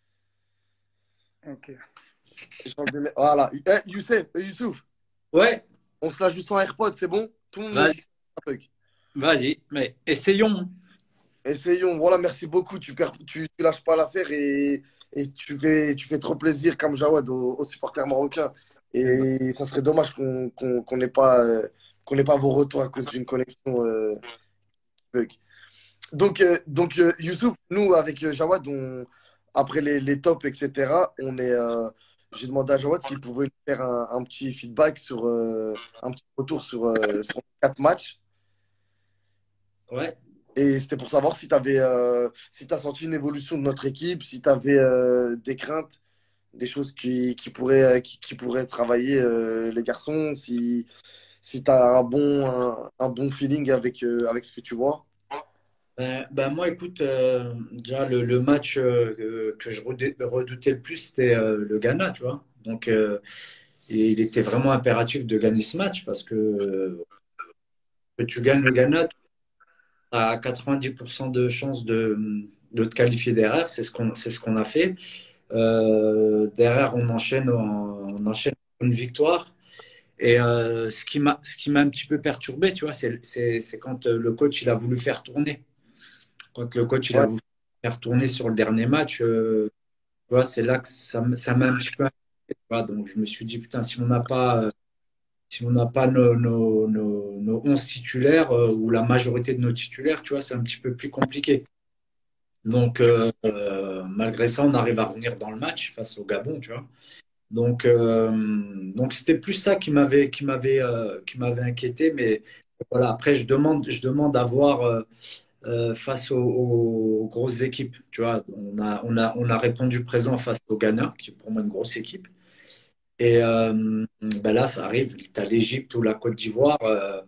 Ok. Voilà. Youssouf, Ouais, on se la joue sans AirPods, c'est bon? Tout le monde me dit vas-y, que c'est un bug. vas-y, mais essayons. Essayons. Voilà, merci beaucoup. Tu lâches pas l'affaire et tu fais trop plaisir comme Jawad aux supporters marocains. Eh ben, Et ça serait dommage qu'on n'ait pas vos retours à cause d'une connexion bug. Youssouf, nous, avec Jawad, après les tops, etc., j'ai demandé à Jawad s'il pouvait nous faire un petit feedback un petit retour sur les 4 matchs. Ouais. Et c'était pour savoir si tu as senti une évolution de notre équipe, si tu avais des craintes, des choses qui pourraient travailler les garçons, si tu as un bon feeling avec ce que tu vois. Ben moi, écoute, déjà le match que je redoutais le plus, c'était le Ghana, tu vois. Donc, et il était vraiment impératif de gagner ce match parce que tu gagnes le Ghana, tu as 90% de chances de te qualifier derrière. C'est ce qu'on a fait. Derrière, on enchaîne une victoire. Et ce qui m'a un petit peu perturbé, tu vois, c'est quand le coach il a voulu faire tourner. Quand le coach il a Ouais, voulu faire tourner sur le dernier match, tu vois, c'est là que ça m'a un petit peu inquiété, tu vois. Donc je me suis dit, putain, si on n'a pas nos 11 titulaires ou la majorité de nos titulaires, tu vois, c'est un petit peu plus compliqué. Donc malgré ça, on arrive à revenir dans le match face au Gabon, tu vois. Donc c'était plus ça qui m'avait inquiété. Mais voilà, après, je demande à voir face aux grosses équipes. Tu vois, on a répondu présent face au Ghana, qui est pour moi une grosse équipe. Et ben là, ça arrive. Tu as l'Égypte ou la Côte d'Ivoire.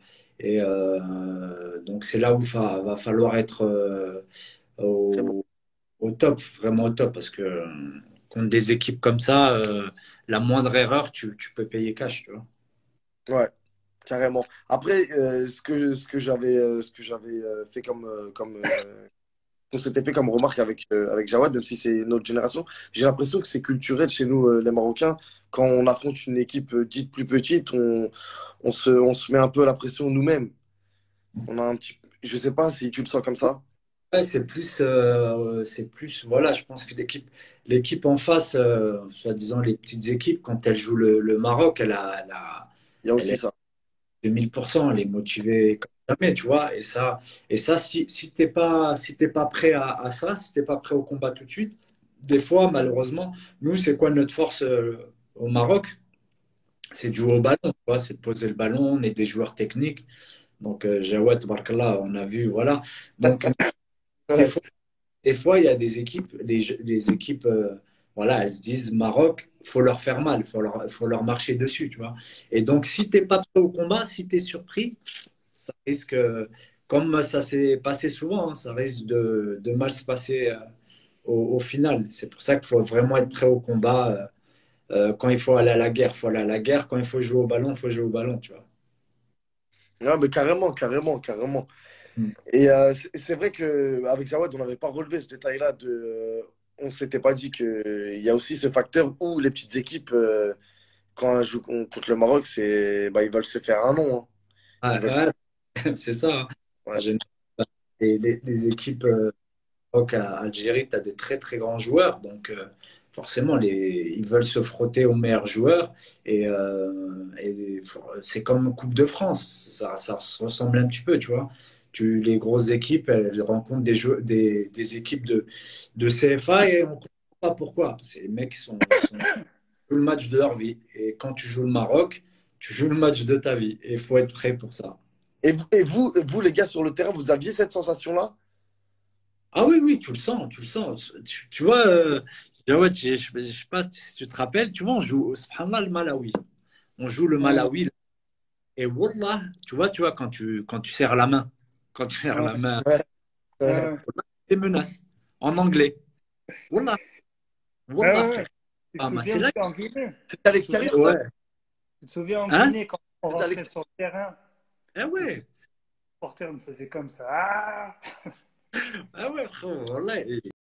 Donc, c'est là où va falloir être Très bon. au top, vraiment au top. Parce que contre des équipes comme ça, la moindre erreur, tu peux payer cash. Tu vois. Ouais, carrément. Après, ce que j'avais fait qu'on s'était fait comme remarque avec Jawad, même si c'est notre génération, j'ai l'impression que c'est culturel chez nous, les Marocains. Quand on affronte une équipe dite plus petite, on se met un peu la pression nous-mêmes. On a un petit, je sais pas si tu le sens comme ça. Ouais, c'est plus, voilà, je pense que l'équipe en face, soi-disant les petites équipes, quand elles jouent le Maroc, Il y a elle aussi est ça. 2000%, elle est motivée comme jamais, tu vois. Et ça, si t'es pas prêt à ça, si t'es pas prêt au combat tout de suite, des fois, malheureusement, nous, c'est quoi notre force au Maroc? C'est de jouer au ballon, tu vois, c'est de poser le ballon, on est des joueurs techniques. Donc, Jawad, Barkallah, on a vu, voilà. Donc, des Ouais. fois, des fois, il y a des équipes, les équipes, voilà, elles se disent Maroc, faut leur faire mal, faut leur marcher dessus, tu vois. Et donc, si t'es pas prêt au combat, si tu es surpris, ça risque, comme ça s'est passé souvent, hein, ça risque de mal se passer au final. C'est pour ça qu'il faut vraiment être prêt au combat. Quand il faut aller à la guerre, il faut aller à la guerre. Quand il faut jouer au ballon, il faut jouer au ballon, tu vois. Ouais, mais carrément, carrément, carrément. Mm. Et c'est vrai qu'avec Jawad, on n'avait pas relevé ce détail-là on s'était pas dit qu'il y a aussi ce facteur où les petites équipes, quand elles jouent contre le Maroc, bah, ils veulent se faire un nom, hein. Ils Ouais, veulent. ouais, c'est ça, hein. En Ouais. général, les équipes Maroc à Algérie, tu as des très très grands joueurs, donc forcément ils veulent se frotter aux meilleurs joueurs et c'est comme Coupe de France, ça se ressemble un petit peu, tu vois. Les grosses équipes, elles rencontrent des équipes de CFA et on ne comprend pas pourquoi. C'est les mecs qui jouent le match de leur vie et quand tu joues le Maroc, tu joues le match de ta vie et il faut être prêt pour ça. Et vous, les gars, sur le terrain, vous aviez cette sensation-là? Ah oui, oui, tu le sens, tu le sens. Tu vois, Jawad, je sais pas si tu te rappelles, tu vois, on joue, subhanallah, le Malawi. On joue le Ouais, Malawi. Et Wallah, tu vois, quand tu serres la main, quand tu serres ouais, la main, Ouais. ouais. des menaces en anglais. Wallah, Ouais, Wallah, ouais, frère. ouais. Tu te Ah, mais souviens c'est aussi là en Guinée? C'était à Tu te souviens, l'extérieur, ça? ouais. tu te souviens en Hein? Guinée quand on C'était à rentrait l'extérieur. sur le terrain, Ah le ouais. supporter me faisait comme ça. Ah! Ah ouais, frère, Wallah.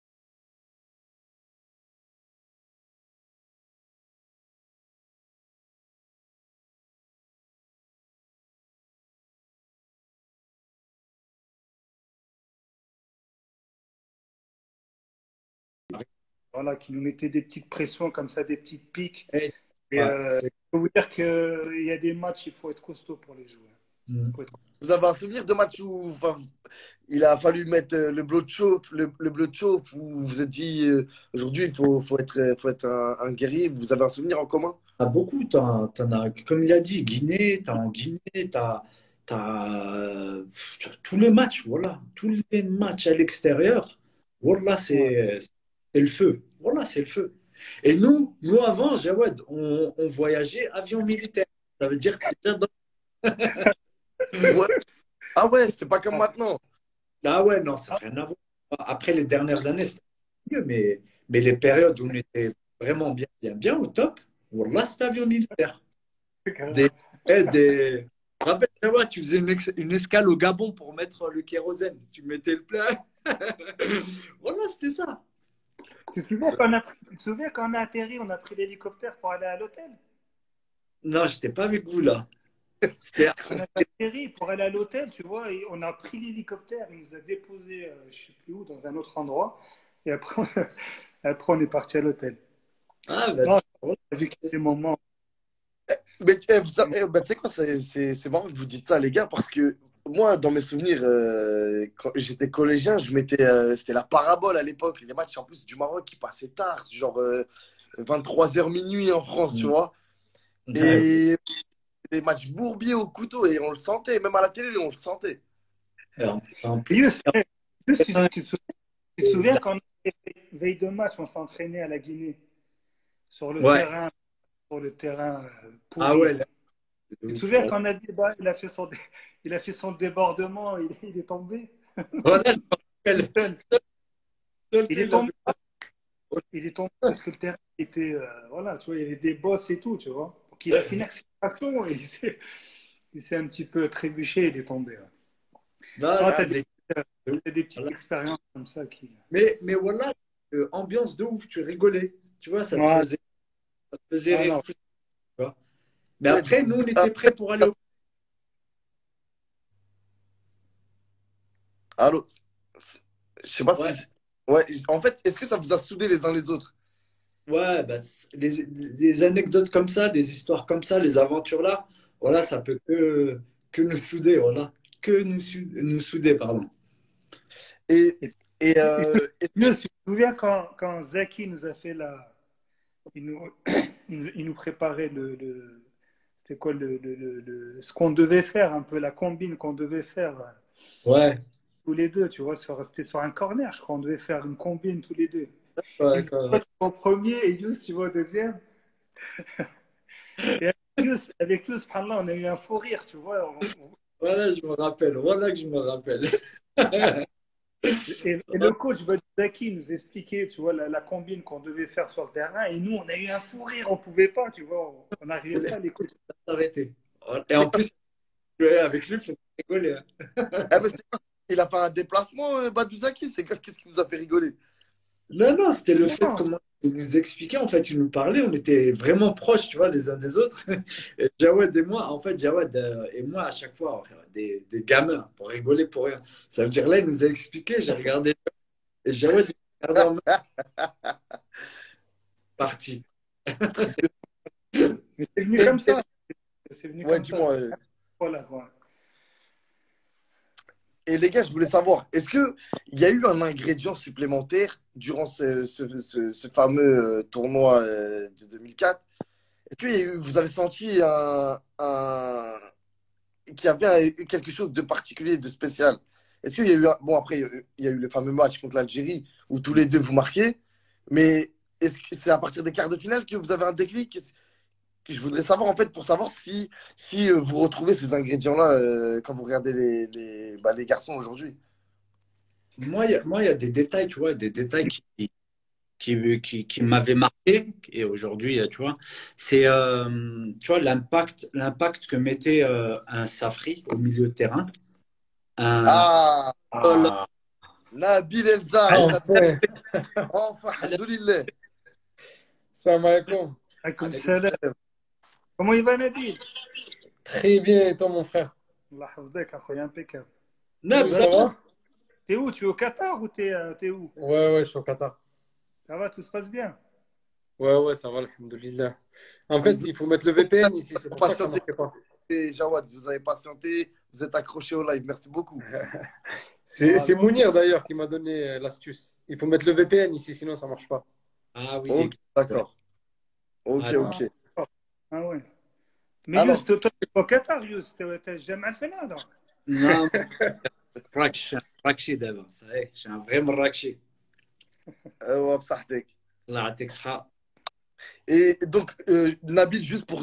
Voilà, qui nous mettait des petites pressions comme ça, des petites piques. Et- Et ouais, je peux vous dire qu'il y a des matchs, il faut être costaud pour les jouer. Mm. Faut être- Vous avez un souvenir de match où enfin, il a fallu mettre le bloc de chauffe, le bloc de chauffe, où vous vous êtes dit aujourd'hui il faut être un guerrier. Vous avez un souvenir en commun? T'as beaucoup, t'en as, comme il a dit, Guinée, t'as en Guinée, t'as tous les matchs, voilà, tous les matchs à l'extérieur, voilà, Ouais. c'est le feu, voilà, c'est le feu. Et nous avant, Jawad, on voyageait avion militaire. Ça veut dire que déjà Ouais. Ah ouais, c'était pas comme maintenant. ah ouais, non, ça n'a rien à voir. Après les dernières années, c'était mieux, mais les périodes où on était vraiment bien, bien, bien au top, voilà, c'était avion militaire. Des, des... Rappelle-toi, ouais, tu faisais une escale au Gabon pour mettre le kérosène. Tu mettais le plein. Voilà, c'était ça. Tu te souviens quand on a atterri, on a pris l'hélicoptère pour aller à l'hôtel? Non, j'étais pas avec vous là. C'était On a atterri pour aller à l'hôtel, tu vois, et on a pris l'hélicoptère, il nous a déposé, je sais plus où, dans un autre endroit, et après, après on est parti à l'hôtel. ah, ben, Non, j'ai vécu des moments. Mais bah, tu sais quoi, c'est marrant que vous dites ça, les gars, parce que moi, dans mes souvenirs, quand j'étais collégien, c'était la parabole à l'époque. Les matchs en plus du Maroc qui passaient tard, genre 23h minuit en France, tu vois. ouais. Et des matchs bourbiers au couteau, et on le sentait, même à la télé, on le sentait. En plus, Mieux, c'est vrai. Plus, tu te souviens quand veille de match, on s'entraînait à la Guinée sur le Ouais. terrain, sur le terrain Ah pourri. ouais, là, Tu te de souviens ouf. quand Nabil il a fait son débordement, il est tombé. Voilà, je me rappelle. Seul. Seul, Il tu sais, est il a tombé. fait Il est tombé parce que le terrain était, voilà, tu vois, il y avait des bosses et tout, tu vois. Donc il a fait une accélération et il s'est un petit peu trébuché, il est tombé. Ouais. non, Non, ah, t'as des petites voilà. expériences comme ça qui. Mais voilà, ambiance de ouf, tu rigolais. Tu vois, Ouais, ça te faisait non, rire non. plus. Tu vois. Mais Ouais, après, nous, on était prêts pour aller au. allô? Je sais pas si. Ouais, Ouais, en fait, est-ce que ça vous a soudé les uns les autres? ouais, bah, les anecdotes comme ça, les histoires comme ça, les aventures là, voilà, ça peut que nous souder, voilà. Que nous souder, pardon. Et, Et, et, et euh, et- je me souviens quand Zaki nous a fait la. Il nous, il nous préparait c'était quoi ce qu'on devait faire, un peu la combine qu'on devait faire Ouais, tous les deux, tu vois, c'était sur un corner, je crois, on devait faire une combine tous les deux. Il ouais, me semble que tu vas au premier et Yous, tu vois, au deuxième. Et avec Yous, subhanallah, on a eu un fou rire, tu vois. voilà, je me rappelle, voilà que je me rappelle. Et le coach Zaki nous expliquait, tu vois, la combine qu'on devait faire sur le terrain. Et nous, on a eu un fou rire, on pouvait pas, tu vois, on n'arrivait pas à l'écouter. S'arrêter. Et en plus, ouais, avec lui, il faut rigoler, hein. ah, mais il a fait un déplacement, Badouzaki. Qu'est-ce qui vous a fait rigoler? Non, non, c'était le fait Non, comment il nous expliquait, en fait, il nous parlait, on était vraiment proches, tu vois, les uns des autres. Et Jawad et moi, en fait, Jawad et moi, à chaque fois, des gamins, pour rigoler pour rien. Ça veut dire, là, il nous a expliqué, j'ai regardé, et Jawad, il a regardé en mode parti. mais c'est venu Et, comme ça. C'est venu ouais, comme ça. dis-moi. Voilà, voilà. Et les gars, je voulais savoir, est-ce qu'il y a eu un ingrédient supplémentaire durant ce fameux tournoi de 2004? Est-ce qu'il y a eu, vous avez senti qu'il y avait quelque chose de particulier, de spécial? Est-ce qu'il y a eu, bon après, il y a eu le fameux match contre l'Algérie où tous les deux vous marquez, mais est-ce que c'est à partir des quarts de finale que vous avez un déclic? Que je voudrais savoir en fait pour savoir si vous retrouvez ces ingrédients-là quand vous regardez les garçons aujourd'hui. Moi, il y a des détails, tu vois, des détails qui m'avaient marqué, et aujourd'hui, tu vois, c'est, tu vois, l'impact que mettait un Safri au milieu de terrain. Un, Ah, oh là, Ah, Nabil Elzar, Enfin, enfin, alhamdoulilah. salam alaikum. Alaykoum avec salam. Comment il va, Nabil? Très bien, et toi, mon frère? Allah hafdak, akhoya, impeccable. Nab, Ouais, ça ça va? va? T'es où? Tu es au Qatar ou t'es où? Ouais, ouais, je suis au Qatar. Ça va, tout se passe bien? Ouais, ouais, ça va, alhamdoulilah. En fait, Alhamdoulilah. il faut mettre le VPN ici, c'est pour ça que ça Patienté, marchait pas. Jawad, vous avez patienté, vous êtes accroché au live, merci beaucoup. C'est Mounir d'ailleurs qui m'a donné l'astuce. Il faut mettre le VPN ici, sinon ça marche pas. Ah oui, Ok, ouais. d'accord. Ok, Ah, Ah, ok. ah ouais. Mais Alors, Yous, toi, t'es au Qatar, Yous. T'es jamais fait là, non? non, je suis un Marrakchi d'abord, ça y est, je suis un vrai Marrakchi. وبصحتك. Allah يعطيك الصحة. Et donc, Nabil, juste pour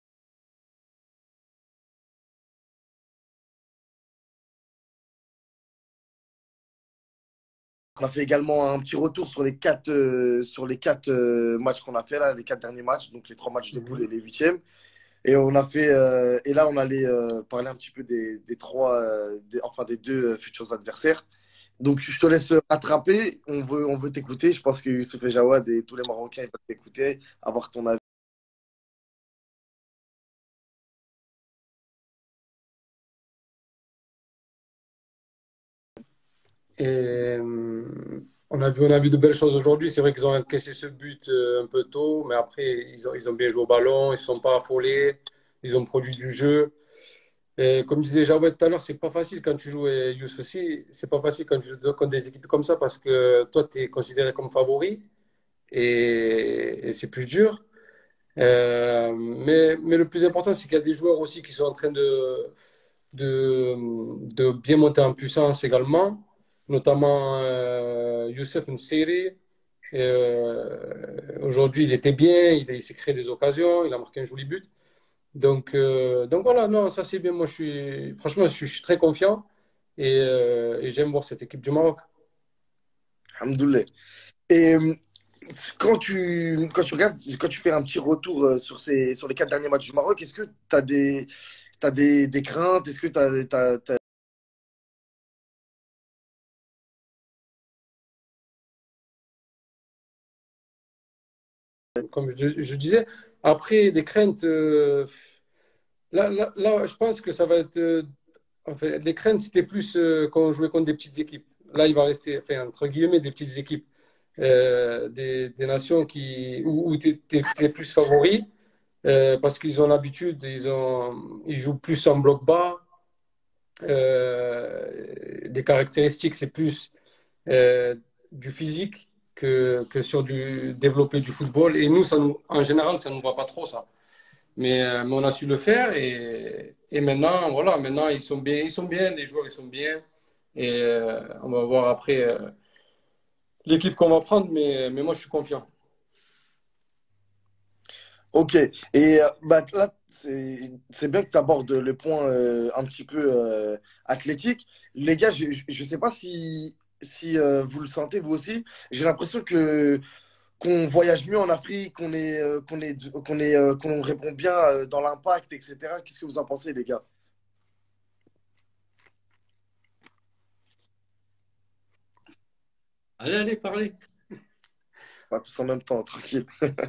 on a fait également un petit retour sur les quatre matchs qu'on a fait là, les quatre derniers matchs, donc les trois matchs de poule Mhm. et les huitièmes. Et on a fait et là on allait parler un petit peu des trois, enfin des deux futurs adversaires. Donc je te laisse rattraper. On veut t'écouter. Je pense que Youssef et Jawad et tous les Marocains ils veulent t'écouter, avoir ton avis. Et on a vu de belles choses aujourd'hui. C'est vrai qu'ils ont encaissé ce but un peu tôt, mais après, ils ont bien joué au ballon, ils ne se sont pas affolés, ils ont produit du jeu. Et comme disait Jawed tout à l'heure, c'est pas facile quand tu joues, et Youssef aussi, c'est pas facile quand tu joues contre des équipes comme ça parce que toi, tu es considéré comme favori et c'est plus dur. Mais le plus important, c'est qu'il y a des joueurs aussi qui sont en train de bien monter en puissance également. notamment Youssef N'Seiri. Aujourd'hui, il était bien, il s'est créé des occasions, il a marqué un joli but. Donc voilà, non, ça c'est bien. Moi, franchement, je suis très confiant et j'aime voir cette équipe du Maroc. Alhamdoulilah. Et quand tu regardes, quand tu fais un petit retour sur les 4 derniers matchs du Maroc, est-ce que tu as des craintes? Est-ce que t'as. Comme je disais, après, des craintes, là, je pense que ça va être. En fait, les craintes, c'était plus quand on jouait contre des petites équipes. Là, il va rester, enfin, entre guillemets, des petites équipes. Des nations où tu es plus favori parce qu'ils ont l'habitude, ils jouent plus en bloc bas. Des caractéristiques, c'est plus euh, du physique que sur du développer du football. Et nous, en général, ça ne nous va pas trop, ça. Mais on a su le faire et maintenant, voilà, maintenant ils sont bien, les joueurs ils sont bien et on va voir après l'équipe qu'on va prendre, mais moi je suis confiant. Ok. Et bah, là, c'est bien que tu abordes le point un petit peu athlétique. Les gars, je ne sais pas si vous le sentez vous aussi. J'ai l'impression que qu'on voyage mieux en Afrique, qu'on répond bien dans l'impact, etc. Qu'est-ce que vous en pensez, les gars? Allez, allez, parlez. Pas tous en même temps, tranquille.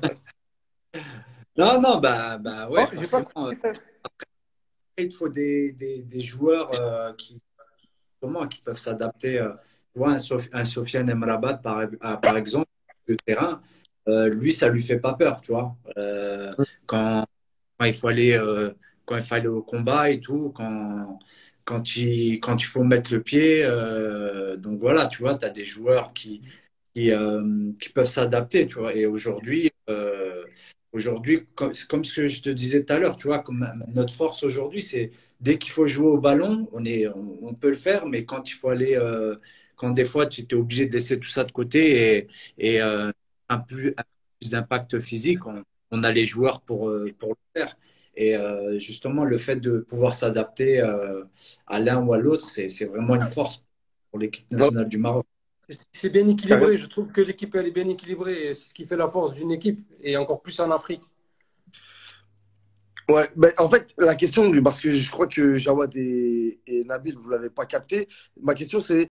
Non, non, bah ouais, Oh, j'ai pas forcément. compris ta- Il te faut des joueurs qui peuvent s'adapter. Tu vois, un Sofiane Emrabat, par exemple, le terrain, lui, ça lui fait pas peur, tu vois. Quand, quand il faut aller, quand il faut aller au combat et tout, quand il faut mettre le pied. Donc voilà, tu vois, tu as des joueurs qui peuvent s'adapter, tu vois. Et aujourd'hui, c'est comme ce que je te disais tout à l'heure, tu vois, comme notre force aujourd'hui, c'est dès qu'il faut jouer au ballon, on peut le faire, mais quand il faut aller, quand des fois tu es obligé de laisser tout ça de côté et un plus d'impact physique, on a les joueurs pour le faire. Et justement, le fait de pouvoir s'adapter à l'un ou à l'autre, c'est vraiment une force pour l'équipe Non, nationale du Maroc. C'est bien carrément. équilibré, je trouve que l'équipe elle est bien équilibrée et c'est ce qui fait la force d'une équipe et encore plus en Afrique. Ouais, ben, en fait, la question, parce que je crois que Jawad et Nabil, vous ne l'avez pas capté, ma question c'est,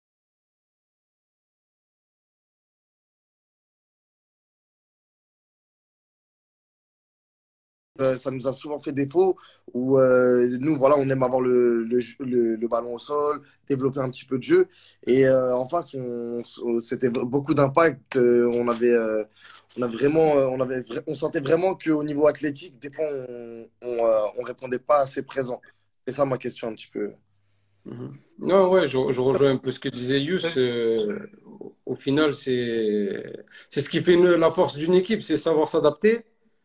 ça nous a souvent fait défaut, où nous, voilà, on aime avoir le ballon au sol, développer un petit peu de jeu, et en face, c'était beaucoup d'impact, on sentait vraiment qu'au niveau athlétique, des fois, on répondait pas assez présent. C'est ça ma question un petit peu. Mhm. Non, ouais, je rejoins un peu ce que disait Yous. Au final, c'est ce qui fait la force d'une équipe, c'est savoir s'adapter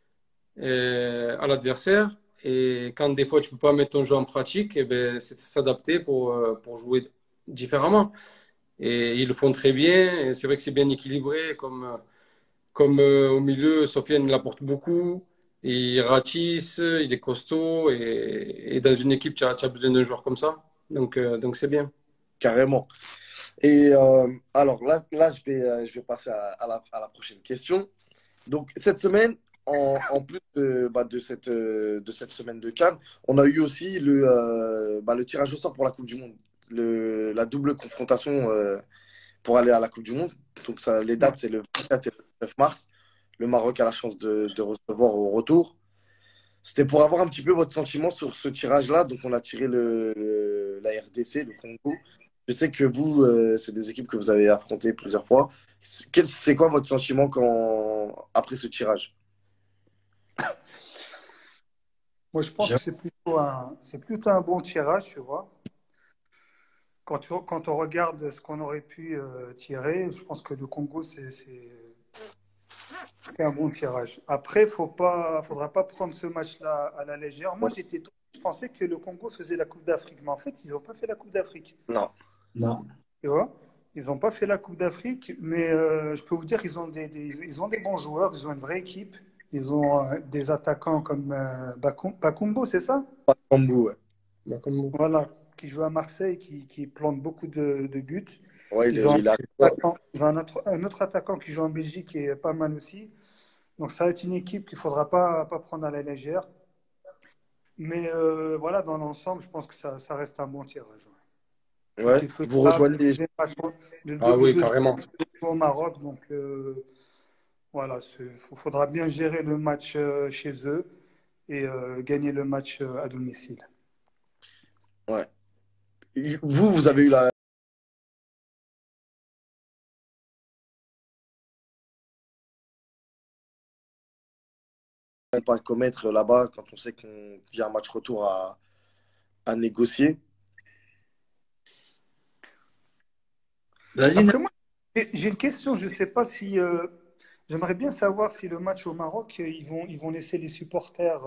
à l'adversaire. Et quand des fois tu peux pas mettre ton jeu en pratique, eh ben, c'est de s'adapter pour jouer différemment. Et ils le font très bien. Et c'est vrai que c'est bien équilibré. Comme au milieu, Sofiane il apporte beaucoup. Il ratisse, il est costaud. Et dans une équipe, tu as besoin d'un joueur comme ça. Donc c'est bien. Carrément. Et alors là je vais passer à la prochaine question. Donc, cette semaine, en plus de cette semaine de Cannes, on a eu aussi le tirage au sort pour la Coupe du Monde, la double confrontation pour aller à la Coupe du Monde. Donc, ça, les Ouais. dates, c'est le 24 et le 9 mars. Le Maroc a la chance de recevoir au retour. C'était pour avoir un petit peu votre sentiment sur ce tirage-là. Donc, on a tiré la RDC, le Congo. Je sais que vous, c'est des équipes que vous avez affrontées plusieurs fois. C'est quoi votre sentiment après ce tirage? Moi, je pense que c'est plutôt un bon tirage, tu vois. Quand on regarde ce qu'on aurait pu tirer, je pense que le Congo, c'est un bon tirage. Après, faudra pas prendre ce match-là à la légère. Moi, je pensais que le Congo faisait la Coupe d'Afrique, mais en fait, ils n'ont pas fait la Coupe d'Afrique. Non. Non. Tu vois? Ils n'ont pas fait la Coupe d'Afrique, mais je peux vous dire qu'ils ont ils ont des bons joueurs, ils ont une vraie équipe. Ils ont des attaquants comme Bakumbo, c'est ça? Pas de bambou, ouais. Bah, comme vous. Voilà, qui joue à Marseille, qui plante beaucoup de buts. Ouais, Ils ont, il a. ils ont un autre attaquant qui joue en Belgique qui est pas mal aussi. Donc ça va être une équipe qu'il ne faudra pas prendre à la légère. Mais voilà, dans l'ensemble, je pense que ça reste un bon tirage. Tout Ouais, est vous faisable. rejoignez. Ah Le oui, deuxième carrément. match au Maroc, donc voilà, il faudra bien gérer le match chez eux et gagner le match à domicile. Ouais. Vous avez eu la. Pas commettre là-bas quand on sait qu'il y a un match retour à négocier. Vas-y, Après moi, j'ai une question. Je ne sais pas si. J'aimerais bien savoir si le match au Maroc, ils vont laisser les supporters.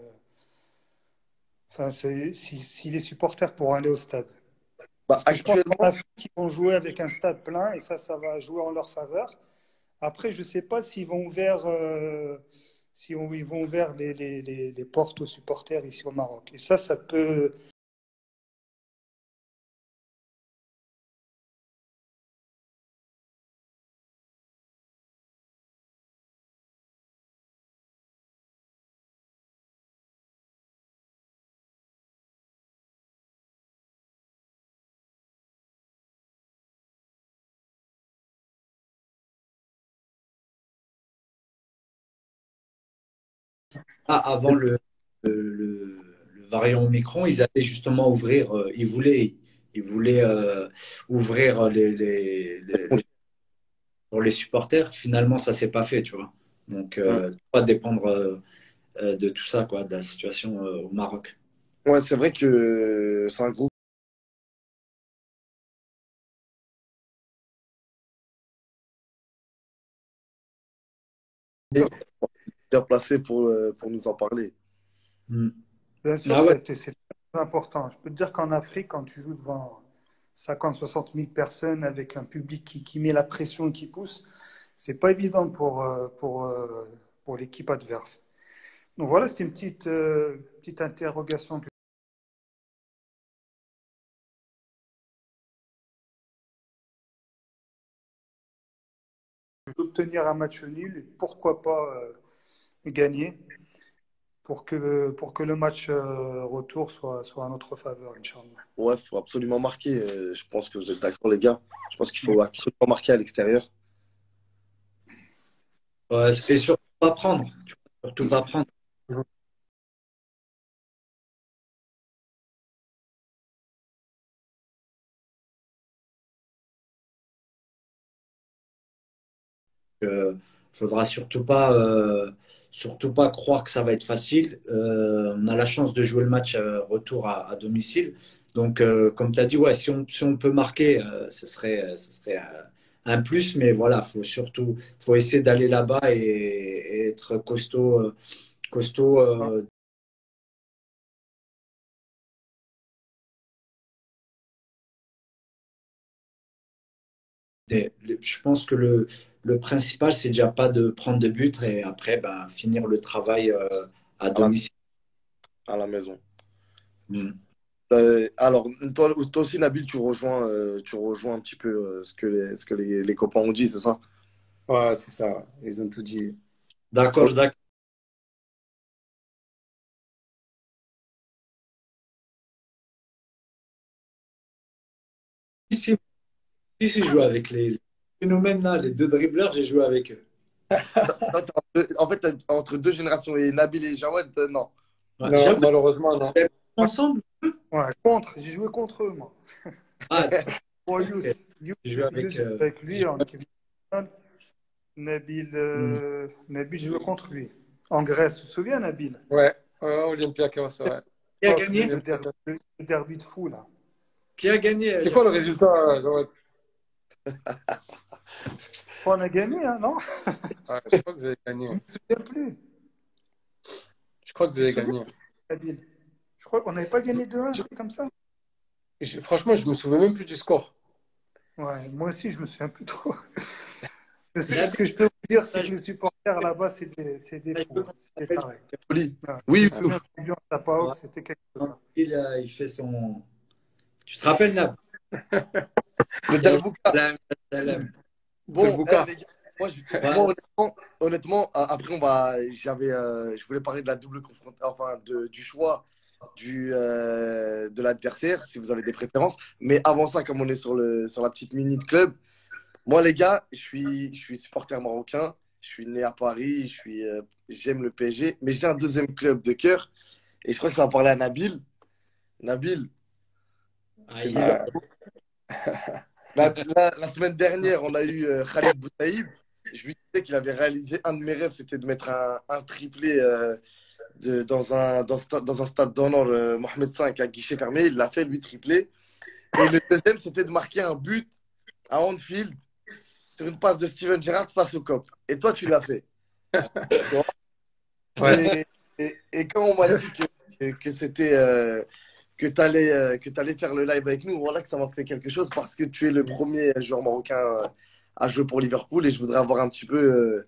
Enfin, si les supporters pourront aller au stade. Bah, Parce que je pense qu'en actuellement, Afrique, ils vont jouer avec un stade plein et ça va jouer en leur faveur. Après, je ne sais pas s'ils vont ouvrir, ils vont ouvrir les portes aux supporters ici au Maroc. Et ça peut. avant le variant Omicron, ils allaient justement ouvrir, ils voulaient ouvrir pour les supporters. Finalement, ça s'est pas fait, tu vois. Donc, pas dépendre de tout ça, quoi, de la situation au Maroc. ouais, c'est vrai que c'est un groupe bien placé pour nous en parler. Mm. Bien sûr, Ah ouais, c'est très important. Je peux te dire qu'en Afrique, quand tu joues devant 50, 60 000 personnes avec un public qui met la pression et qui pousse, c'est pas évident pour l'équipe adverse. Donc voilà, c'était une petite interrogation que je peux obtenir un match nul et pourquoi pas gagner pour que le match retour soit à notre faveur, Inch'Allah. Ouais, il faut absolument marquer. Je pense que vous êtes d'accord, les gars. Je pense qu'il faut absolument marquer à l'extérieur. ouais, et surtout pas prendre, tu vois, surtout pas prendre. Faudra surtout pas croire que ça va être facile. On a la chance de jouer le match retour à domicile. Donc, comme tu as dit, ouais, si on peut marquer, ce serait un plus. Mais voilà, faut essayer d'aller là-bas et être costaud. Je pense que le principal, c'est déjà pas de prendre de but et après, ben, finir le travail à À la, domicile. à la maison. Mm. Alors, toi aussi, Nabil, tu rejoins un petit peu ce que les copains ont dit, c'est ça? Ouais, c'est ça. Ils ont tout dit. D'accord, d'accord. Si, si, j'ai joué avec les phénomènes là, les deux dribbleurs, j'ai joué avec eux. Non, en fait, t'es entre deux générations, et Nabil et Jawed, non. Ouais, Non, jamais malheureusement, non. ensemble? Ouais, j'ai joué contre eux, moi. Ah, Bon, ok. J'ai joué Younes, avec. j'ai joué avec lui en équipe nationale. Hmm. Nabil, j'ai joué contre lui. En Grèce, tu te souviens, Nabil? Ouais, ouais, Olympiakos, ouais. Qui a gagné? Le derby de fou, là. Qui a gagné? C'était quoi le résultat, Joël? On a gagné, hein, non? Ouais, je crois que vous avez gagné. Je ne me souviens plus. Je crois que vous Tu te avez souviens, gagné. Nabil? Je crois qu'on n'avait pas gagné 2-1, un truc comme ça. Franchement, je me souviens même plus du score. Ouais, moi aussi, je me souviens plus trop. Ce Nabil, que je peux vous dire, c'est ça, que les supporters là-bas, c'est des je fous, veux hein. qu'on C'est des s'appelle tarés. Oui, Ouais. oui, Je me souviens Youssouf. de l'ambiance à PAOK, c'était quelque chose, hein. il fait son. Tu te rappelles, Nab? Le Ya Derbouka. salam, ya salam. De Bon, Bouka. les gars, moi, Ouais, honnêtement, après, je voulais parler de la double confrontation, enfin, du choix de l'adversaire, si vous avez des préférences. Mais avant ça, comme on est sur la petite minute club, moi, les gars, je suis supporter marocain. Je suis né à Paris. J'aime le PSG. Mais j'ai un deuxième club de cœur. Et je crois que ça va parler à Nabil. Nabil, c'est aïe. Ah, Liverpool. La semaine dernière, on a eu Khalid Boutaïb. Je lui disais qu'il avait réalisé un de mes rêves, c'était de mettre un triplé dans un stade d'honneur Mohamed V à guichet fermé. Il l'a fait, lui, triplé. Et le deuxième, c'était de marquer un but à Anfield sur une passe de Steven Gerrard face au COP. Et toi, tu l'as fait. Tu vois. ouais. Et quand on m'a dit que c'était que tu allais faire le live avec nous, voilà que ça m'a fait quelque chose parce que tu es le premier joueur marocain à jouer pour Liverpool et je voudrais avoir un petit peu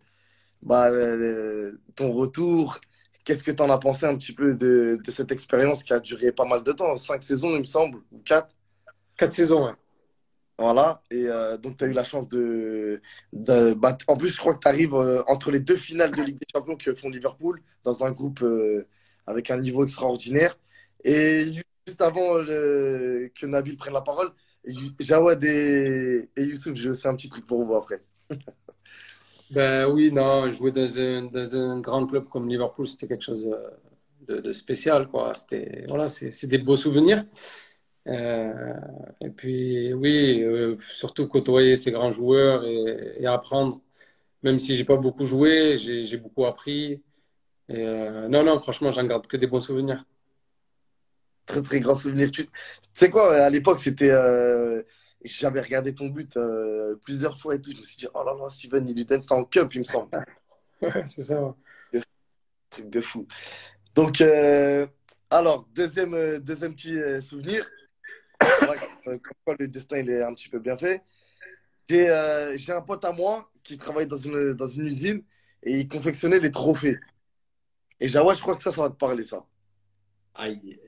ton retour. Qu'est-ce que tu en as pensé un petit peu de cette expérience qui a duré pas mal de temps, 5 saisons, il me semble, ou 4. 4 saisons, ouais. Voilà. Et donc, tu as eu la chance en plus, je crois que tu arrives entre les deux finales de Ligue des Champions que font Liverpool, dans un groupe avec un niveau extraordinaire. Et juste avant que Nabil prenne la parole, Jawad et Youssouf, j'ai aussi un petit truc pour vous après. Ben oui, non, jouer dans un grand club comme Liverpool, c'était quelque chose de spécial, quoi. Voilà, c'est des beaux souvenirs. Euh, et puis, oui, surtout côtoyer ces grands joueurs et apprendre. Même si j'ai pas beaucoup joué, j'ai beaucoup appris. Et non, non, franchement, j'en garde que des bons souvenirs. Très, très grand souvenir. Tu sais quoi, à l'époque, j'avais regardé ton but plusieurs fois et tout. Je me suis dit, oh là là, Steven, il lui donne ça en cup, il me semble. Ouais, c'est ça. Ouais. Truc de fou. Donc, alors, deuxième petit souvenir. Voilà, comme quoi le destin il est un petit peu bien fait. J'ai un pote à moi qui travaille dans une usine et il confectionnait les trophées. Et Jawad, je crois que ça va te parler, ça. Aïe.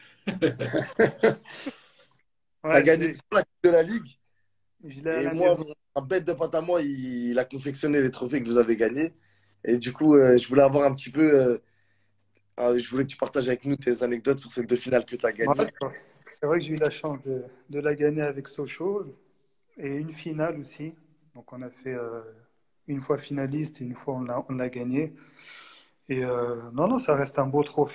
Tu as Ouais, gagné la Coupe de la Ligue. je l'ai à Et la moi, maison. un bête de pote à moi, il a confectionné les trophées que vous avez gagnés. Et du coup, je voulais avoir un petit peu. Je voulais que tu partages avec nous tes anecdotes sur ces deux finales que tu as Ouais, gagnées. c'est vrai que j'ai eu la chance de la gagner avec Sochaux et une finale aussi. Donc on a fait une fois finaliste et une fois on l'a gagné. Et non, non, ça reste un beau trophée.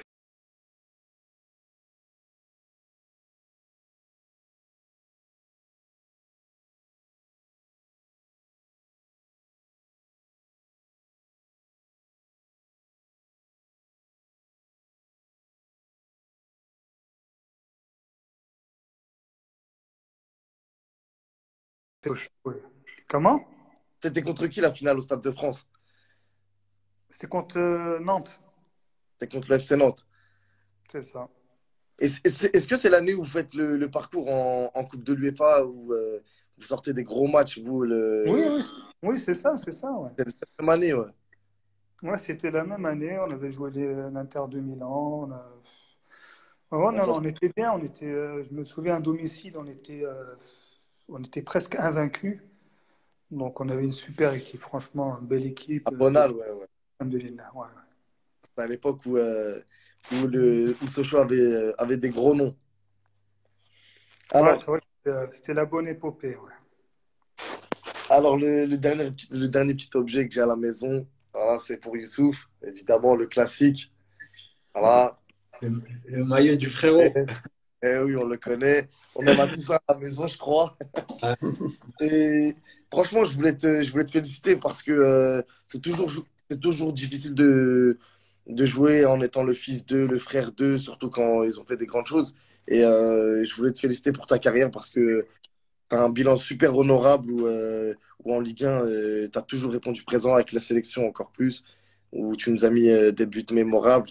Sochaux, ouais. Comment? C'était contre qui la finale au Stade de France? C'était contre Nantes, C'était contre le FC Nantes. c'est ça. Est-ce que c'est l'année où vous faites le parcours en Coupe de l'UEFA où vous sortez des gros matchs, vous, Oui, oui, oui, c'est ça, ouais. c'est cette même année, ouais. Ouais, c'était la même année. On avait joué l'Inter de Milan. Ouais, Ah, non, ça, non, on était bien. Je me souviens, à domicile, on était presque invaincus. Donc, on avait une super équipe, franchement, une belle équipe. à Bonal, ouais, ouais. Alhamdoulilah, ouais, C'était à l'époque où Sochaux avait des gros noms. ouais. Ouais, Alors, c'est vrai que c'était la bonne épopée. Ouais. alors le dernier petit objet que j'ai à la maison, voilà, c'est pour Youssouf, évidemment, le classique. Voilà. Le maillot du Et, frérot. et oui, on le connaît. On en a tous un à la maison, je crois. Ah, Et franchement, je voulais te féliciter parce que c'est toujours difficile de jouer en étant le fils d'eux, le frère d'eux, surtout quand ils ont fait des grandes choses. Et je voulais te féliciter pour ta carrière parce que tu as un bilan super honorable où en Ligue 1, tu as toujours répondu présent avec la sélection encore plus, où tu nous as mis des buts mémorables,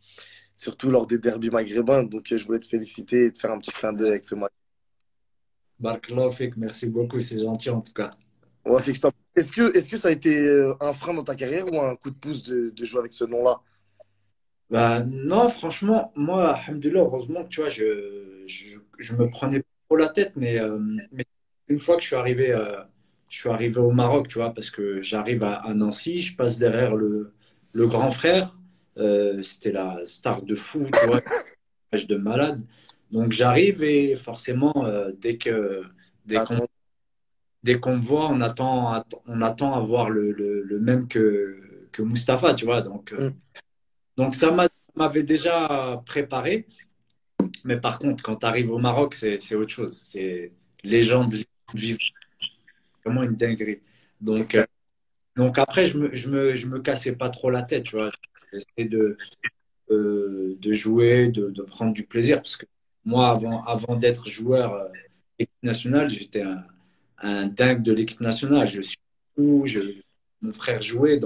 surtout lors des derbys maghrébins. Donc, je voulais te féliciter et te faire un petit clin d'œil avec ce match. Barakallahu fik, merci beaucoup, c'est gentil en tout cas. Ouais, fait que est-ce que ça a été un frein dans ta carrière ou un coup de pouce de jouer avec ce nom-là? Bah, non, franchement, moi, alhamdoulilah, heureusement que tu vois, je me prenais pas trop la tête, mais une fois que je suis arrivé au Maroc, tu vois, parce que j'arrive à Nancy, je passe derrière le grand frère, c'était la star de fou, tu vois, âge de malade. Donc j'arrive et forcément, dès qu'on Attends. dès qu'on me voit, on attend à voir le même que Mustapha, tu vois. Hmm. Donc m'avait déjà préparé. Mais par contre, quand tu arrives au Maroc, c'est autre chose. C'est légende vivante, vraiment une dinguerie. Donc, euh, Ok. donc après, je me cassais pas trop la tête, tu vois. J'essayais de jouer, de prendre du plaisir. Parce que moi, avant d'être joueur équipe nationale, j'étais un dingue de l'équipe nationale. Je suis fou, mon frère jouait.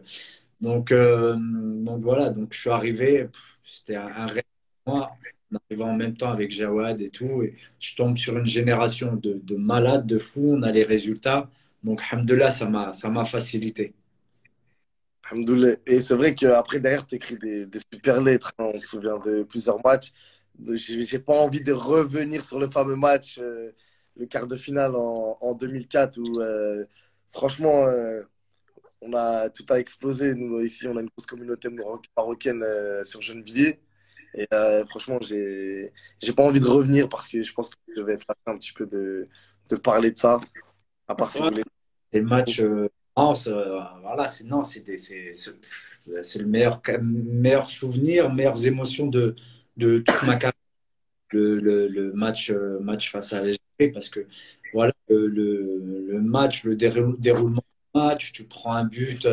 Donc voilà, donc je suis arrivé, c'était un rêve pour moi. On arrivait en même temps avec Jawad et tout. Et je tombe sur une génération de malades, de fous. On a les résultats. Donc, alhamdoulilah, ça m'a facilité. Alhamdoulilah. Et c'est vrai qu'après, derrière, tu écris des super lettres, hein. On se souvient de plusieurs matchs. J'ai pas envie de revenir sur le fameux match, le quart de finale en 2004, où franchement, tout a explosé. Nous, ici, on a une grosse communauté marocaine sur Gennevilliers. Et franchement, j'ai pas envie de revenir parce que je pense que je vais être lassé un petit peu de parler de ça. À part si vous Ouais, voulez. c'est le match. Non, voilà, non, c'est le meilleur souvenir, meilleures émotions de toute ma carrière. Match face à l'Algérie parce que voilà le match, déroulement du match, tu prends un but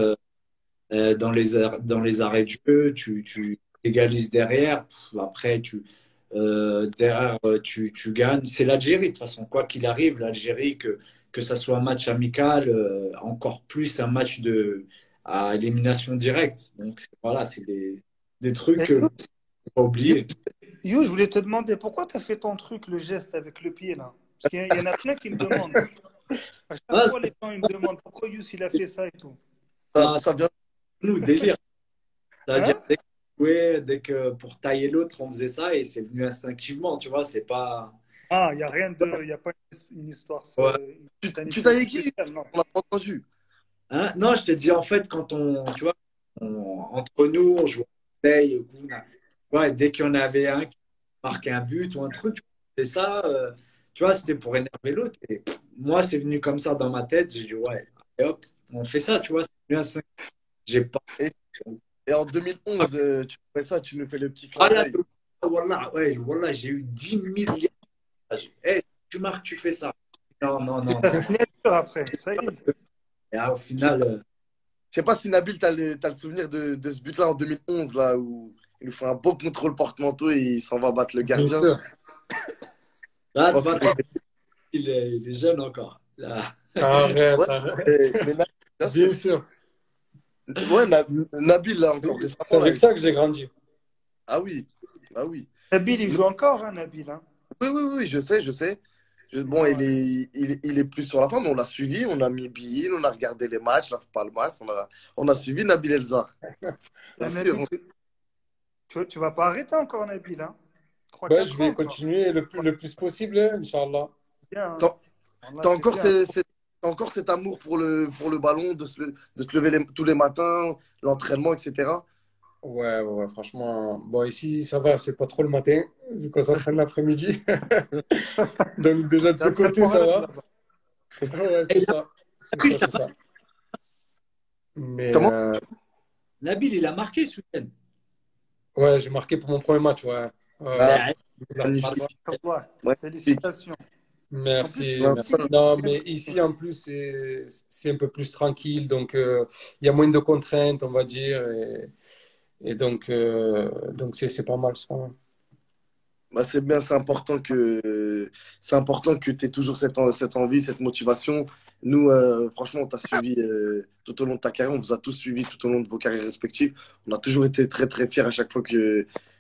dans les arrêts du jeu, tu égalises derrière, après derrière tu gagnes. C'est l'Algérie de toute façon, quoi qu'il arrive, l'Algérie, que ça soit un match amical, encore plus un match à élimination directe. Donc voilà, c'est des trucs Et que faut pas You, oublier. You, je voulais te demander pourquoi tu as fait ton truc, le geste avec le pied là. Parce qu'il y en a plein qui me demandent. À chaque Ah, fois, les gens ils me demandent pourquoi Yous il a fait ça et tout. ça, Ça vient. nous, délire. C'est-à-dire, Hein? dès que pour tailler l'autre, on faisait ça et c'est venu instinctivement, tu vois, c'est pas. Ah, il n'y a rien de. Il n'y a pas une histoire, Ouais. une Tu planification t'as qui? spéciale, non. On l'a pas entendu. Hein? Non, je te dis, en fait, tu vois, entre nous, on jouait à taille, ouais, et dès qu'il y en avait un qui marquait un but ou un truc, c'est ça, tu vois, c'était pour énerver l'autre. Et moi, c'est venu comme ça dans ma tête, j'ai dit, ouais, et hop, on fait ça, tu vois, c'est venu instinctivement. J'ai pas. Et, et en 2011, tu fais ça, tu nous fais le petit clin Ah là, d'œil. voilà, ouais, voilà, j'ai eu 10 milliards. Hey, tu marques, tu fais ça. Non, non, Et non. ta signature après, ça y est. Et au Je sais final, je sais pas si Nabil, t'as le souvenir de ce but-là en 2011, là, où il nous fait un beau contrôle porte-manteau et il s'en va battre le Bien gardien. sûr. là, tu Parce vois, que, il est jeune encore. Là. Arrête, ouais, arrête. mais Nabil, bien Bien sûr. sûr. Ouais, Nabil, là, encore C'est récemment, là. avec ça que j'ai grandi. Ah oui, ah oui. Nabil, il Non, joue encore, hein, Nabil. Hein. oui, oui, oui, je sais, je sais. Bon, Ah ouais. il est plus sur la fin, mais on l'a suivi, on a mis Bill, on a regardé les matchs, Las Palmas, on a suivi Nabil Elzar. Et Bien sûr. Nabil, tu vas pas arrêter encore, Nabil. Hein. Ouais, 3-4 je ans vais encore. continuer le plus possible, hein, Inch'Allah. Bien. Hein. T'as Voilà, t'as c'est encore, bien. t'as encore cet amour pour le ballon, de se lever tous les matins, l'entraînement, etc. Ouais, ouais, ouais, franchement. Bon, ici, ça va, c'est pas trop le matin, vu qu'on s'entraîne l'après-midi. Donc, déjà de C'est ce un peu le côté, ça Mohamed va. là-bas. Ouais, Et c'est ça. C'est ça, c'est ça. Mais Comment? Nabil, il a marqué ce week-end. ouais, j'ai marqué pour mon premier match, ouais. Ouais, Ah, ouais. Mais, Là. magnifique, Ouais. magnifique. Félicitations. En plus, Merci, merci. Vincent, Non, mais ici, en plus, c'est un peu plus tranquille, donc il y a moins de contraintes, on va dire, et donc c'est pas mal, c'est pas mal. bah, c'est bien, c'est important que tu aies toujours cette envie, cette motivation. Nous, franchement, on t'a suivi tout au long de ta carrière, on vous a tous suivi tout au long de vos carrières respectives. On a toujours été très, très fiers à chaque fois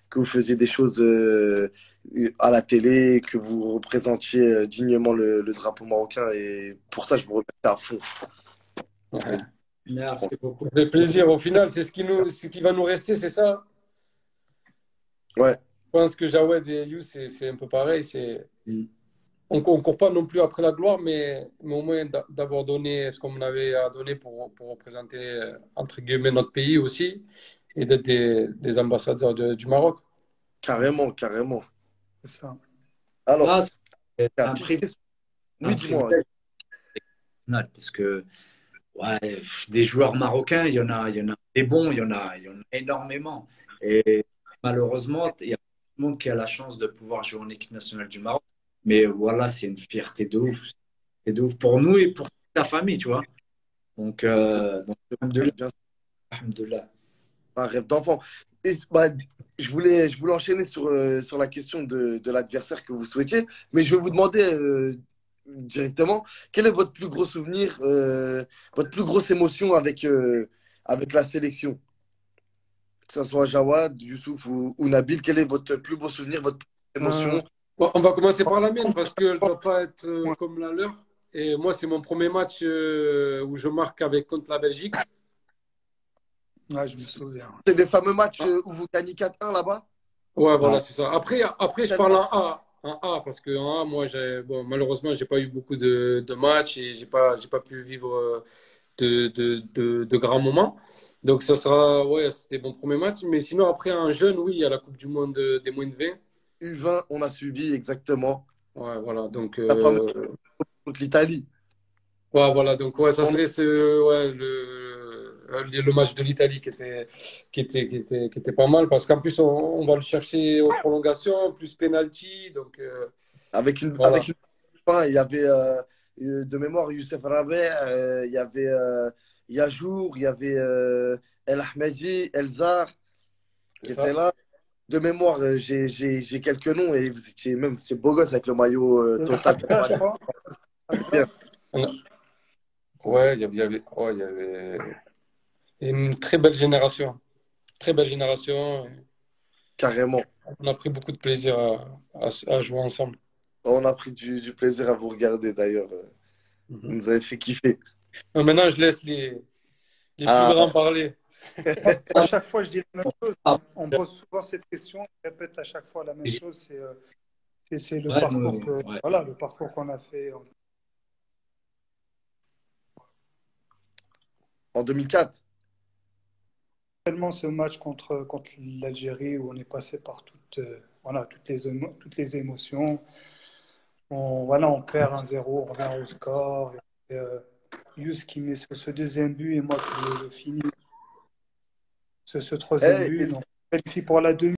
que vous faisiez des choses à la télé, que vous représentiez dignement le drapeau marocain. Et pour ça, je vous remercie à fond. Ouais. Merci beaucoup. Ça fait plaisir. Au final, c'est ce qui va nous rester, c'est ça. Ouais, Je pense que Jawed et Youss, c'est un peu pareil. Mm. On ne court pas non plus après la gloire, mais au moins d'avoir donné ce qu'on avait à donner pour représenter, entre guillemets, notre pays aussi, et d'être des ambassadeurs du Maroc. carrément, carrément. C'est ça. Alors, Ah, c'est un petite privilège, question. Oui, un dis-moi. privilège national, parce que ouais, des joueurs marocains, il y en a des bons, il y en a énormément. Et malheureusement, il y a tout le monde qui a la chance de pouvoir jouer en équipe nationale du Maroc. Mais voilà, c'est une fierté de ouf. C'est de ouf pour nous et pour toute la famille, tu vois. Donc alhamdoulilah, Bien sûr, alhamdoulilah. un rêve d'enfant. Et, bah, je voulais enchaîner sur la question de l'adversaire que vous souhaitiez, mais je vais vous demander directement, quel est votre plus gros souvenir, votre plus grosse émotion avec la sélection? Que ce soit Jawad, Youssouf ou Nabil, quel est votre plus beau souvenir, votre plus grosse Euh, émotion? Bon, on va commencer par la mienne parce qu'elle ne doit pas être comme la leur. Et moi, c'est mon premier match où je marque contre la Belgique. ouais, je me souviens. C'est les fameux matchs Ah, où vous gagnez 4-1 là-bas? ouais, voilà, Ah, c'est ça. Après, je parle Tellement. en A. En A, parce que en A, moi, bon, malheureusement, j'ai pas eu beaucoup de matchs et j'ai pas pu vivre de grands moments. Donc, ça sera, ouais, c'était mon premier match. Mais sinon, après, en jeune, oui, il y a la Coupe du Monde des moins de 20. U20, on a suivi exactement Ouais, voilà. Donc, la fameuse contre l'Italie. ouais, voilà. Donc, ouais, ça On- serait ouais, le match de l'Italie qui était pas mal parce qu'en plus, on va le chercher aux prolongations, plus penalty. Donc, avec voilà. une fin, il y avait de mémoire Youssef Rabeh, il y avait Yajour, il y avait El Ahmedi, Elzar C'est qui étaient ça. là. De mémoire, j'ai quelques noms et vous étiez beau gosse avec le maillot total. Je crois. Bien, Ouais, ouais, il y avait une très belle génération. Très belle génération. carrément. On a pris beaucoup de plaisir à jouer ensemble. On a pris du plaisir à vous regarder d'ailleurs. Vous Mhm. nous avez fait kiffer. Maintenant, je laisse les plus Ah, grands parler. Moi, à chaque fois, je dis la même chose. ah, On me pose souvent cette question. Je répète à chaque fois la même chose. C'est le ouais, parcours ouais. voilà, le parcours qu'on a fait. en 2004. Tellement ce match contre l'Algérie où on est passé par voilà, toutes les émotions. Voilà, on perd 1-0, on revient au score. Et, Yous qui met ce deuxième but et moi qui le finis ce troisième Eh, but. Donc, on qualifie pour la demi.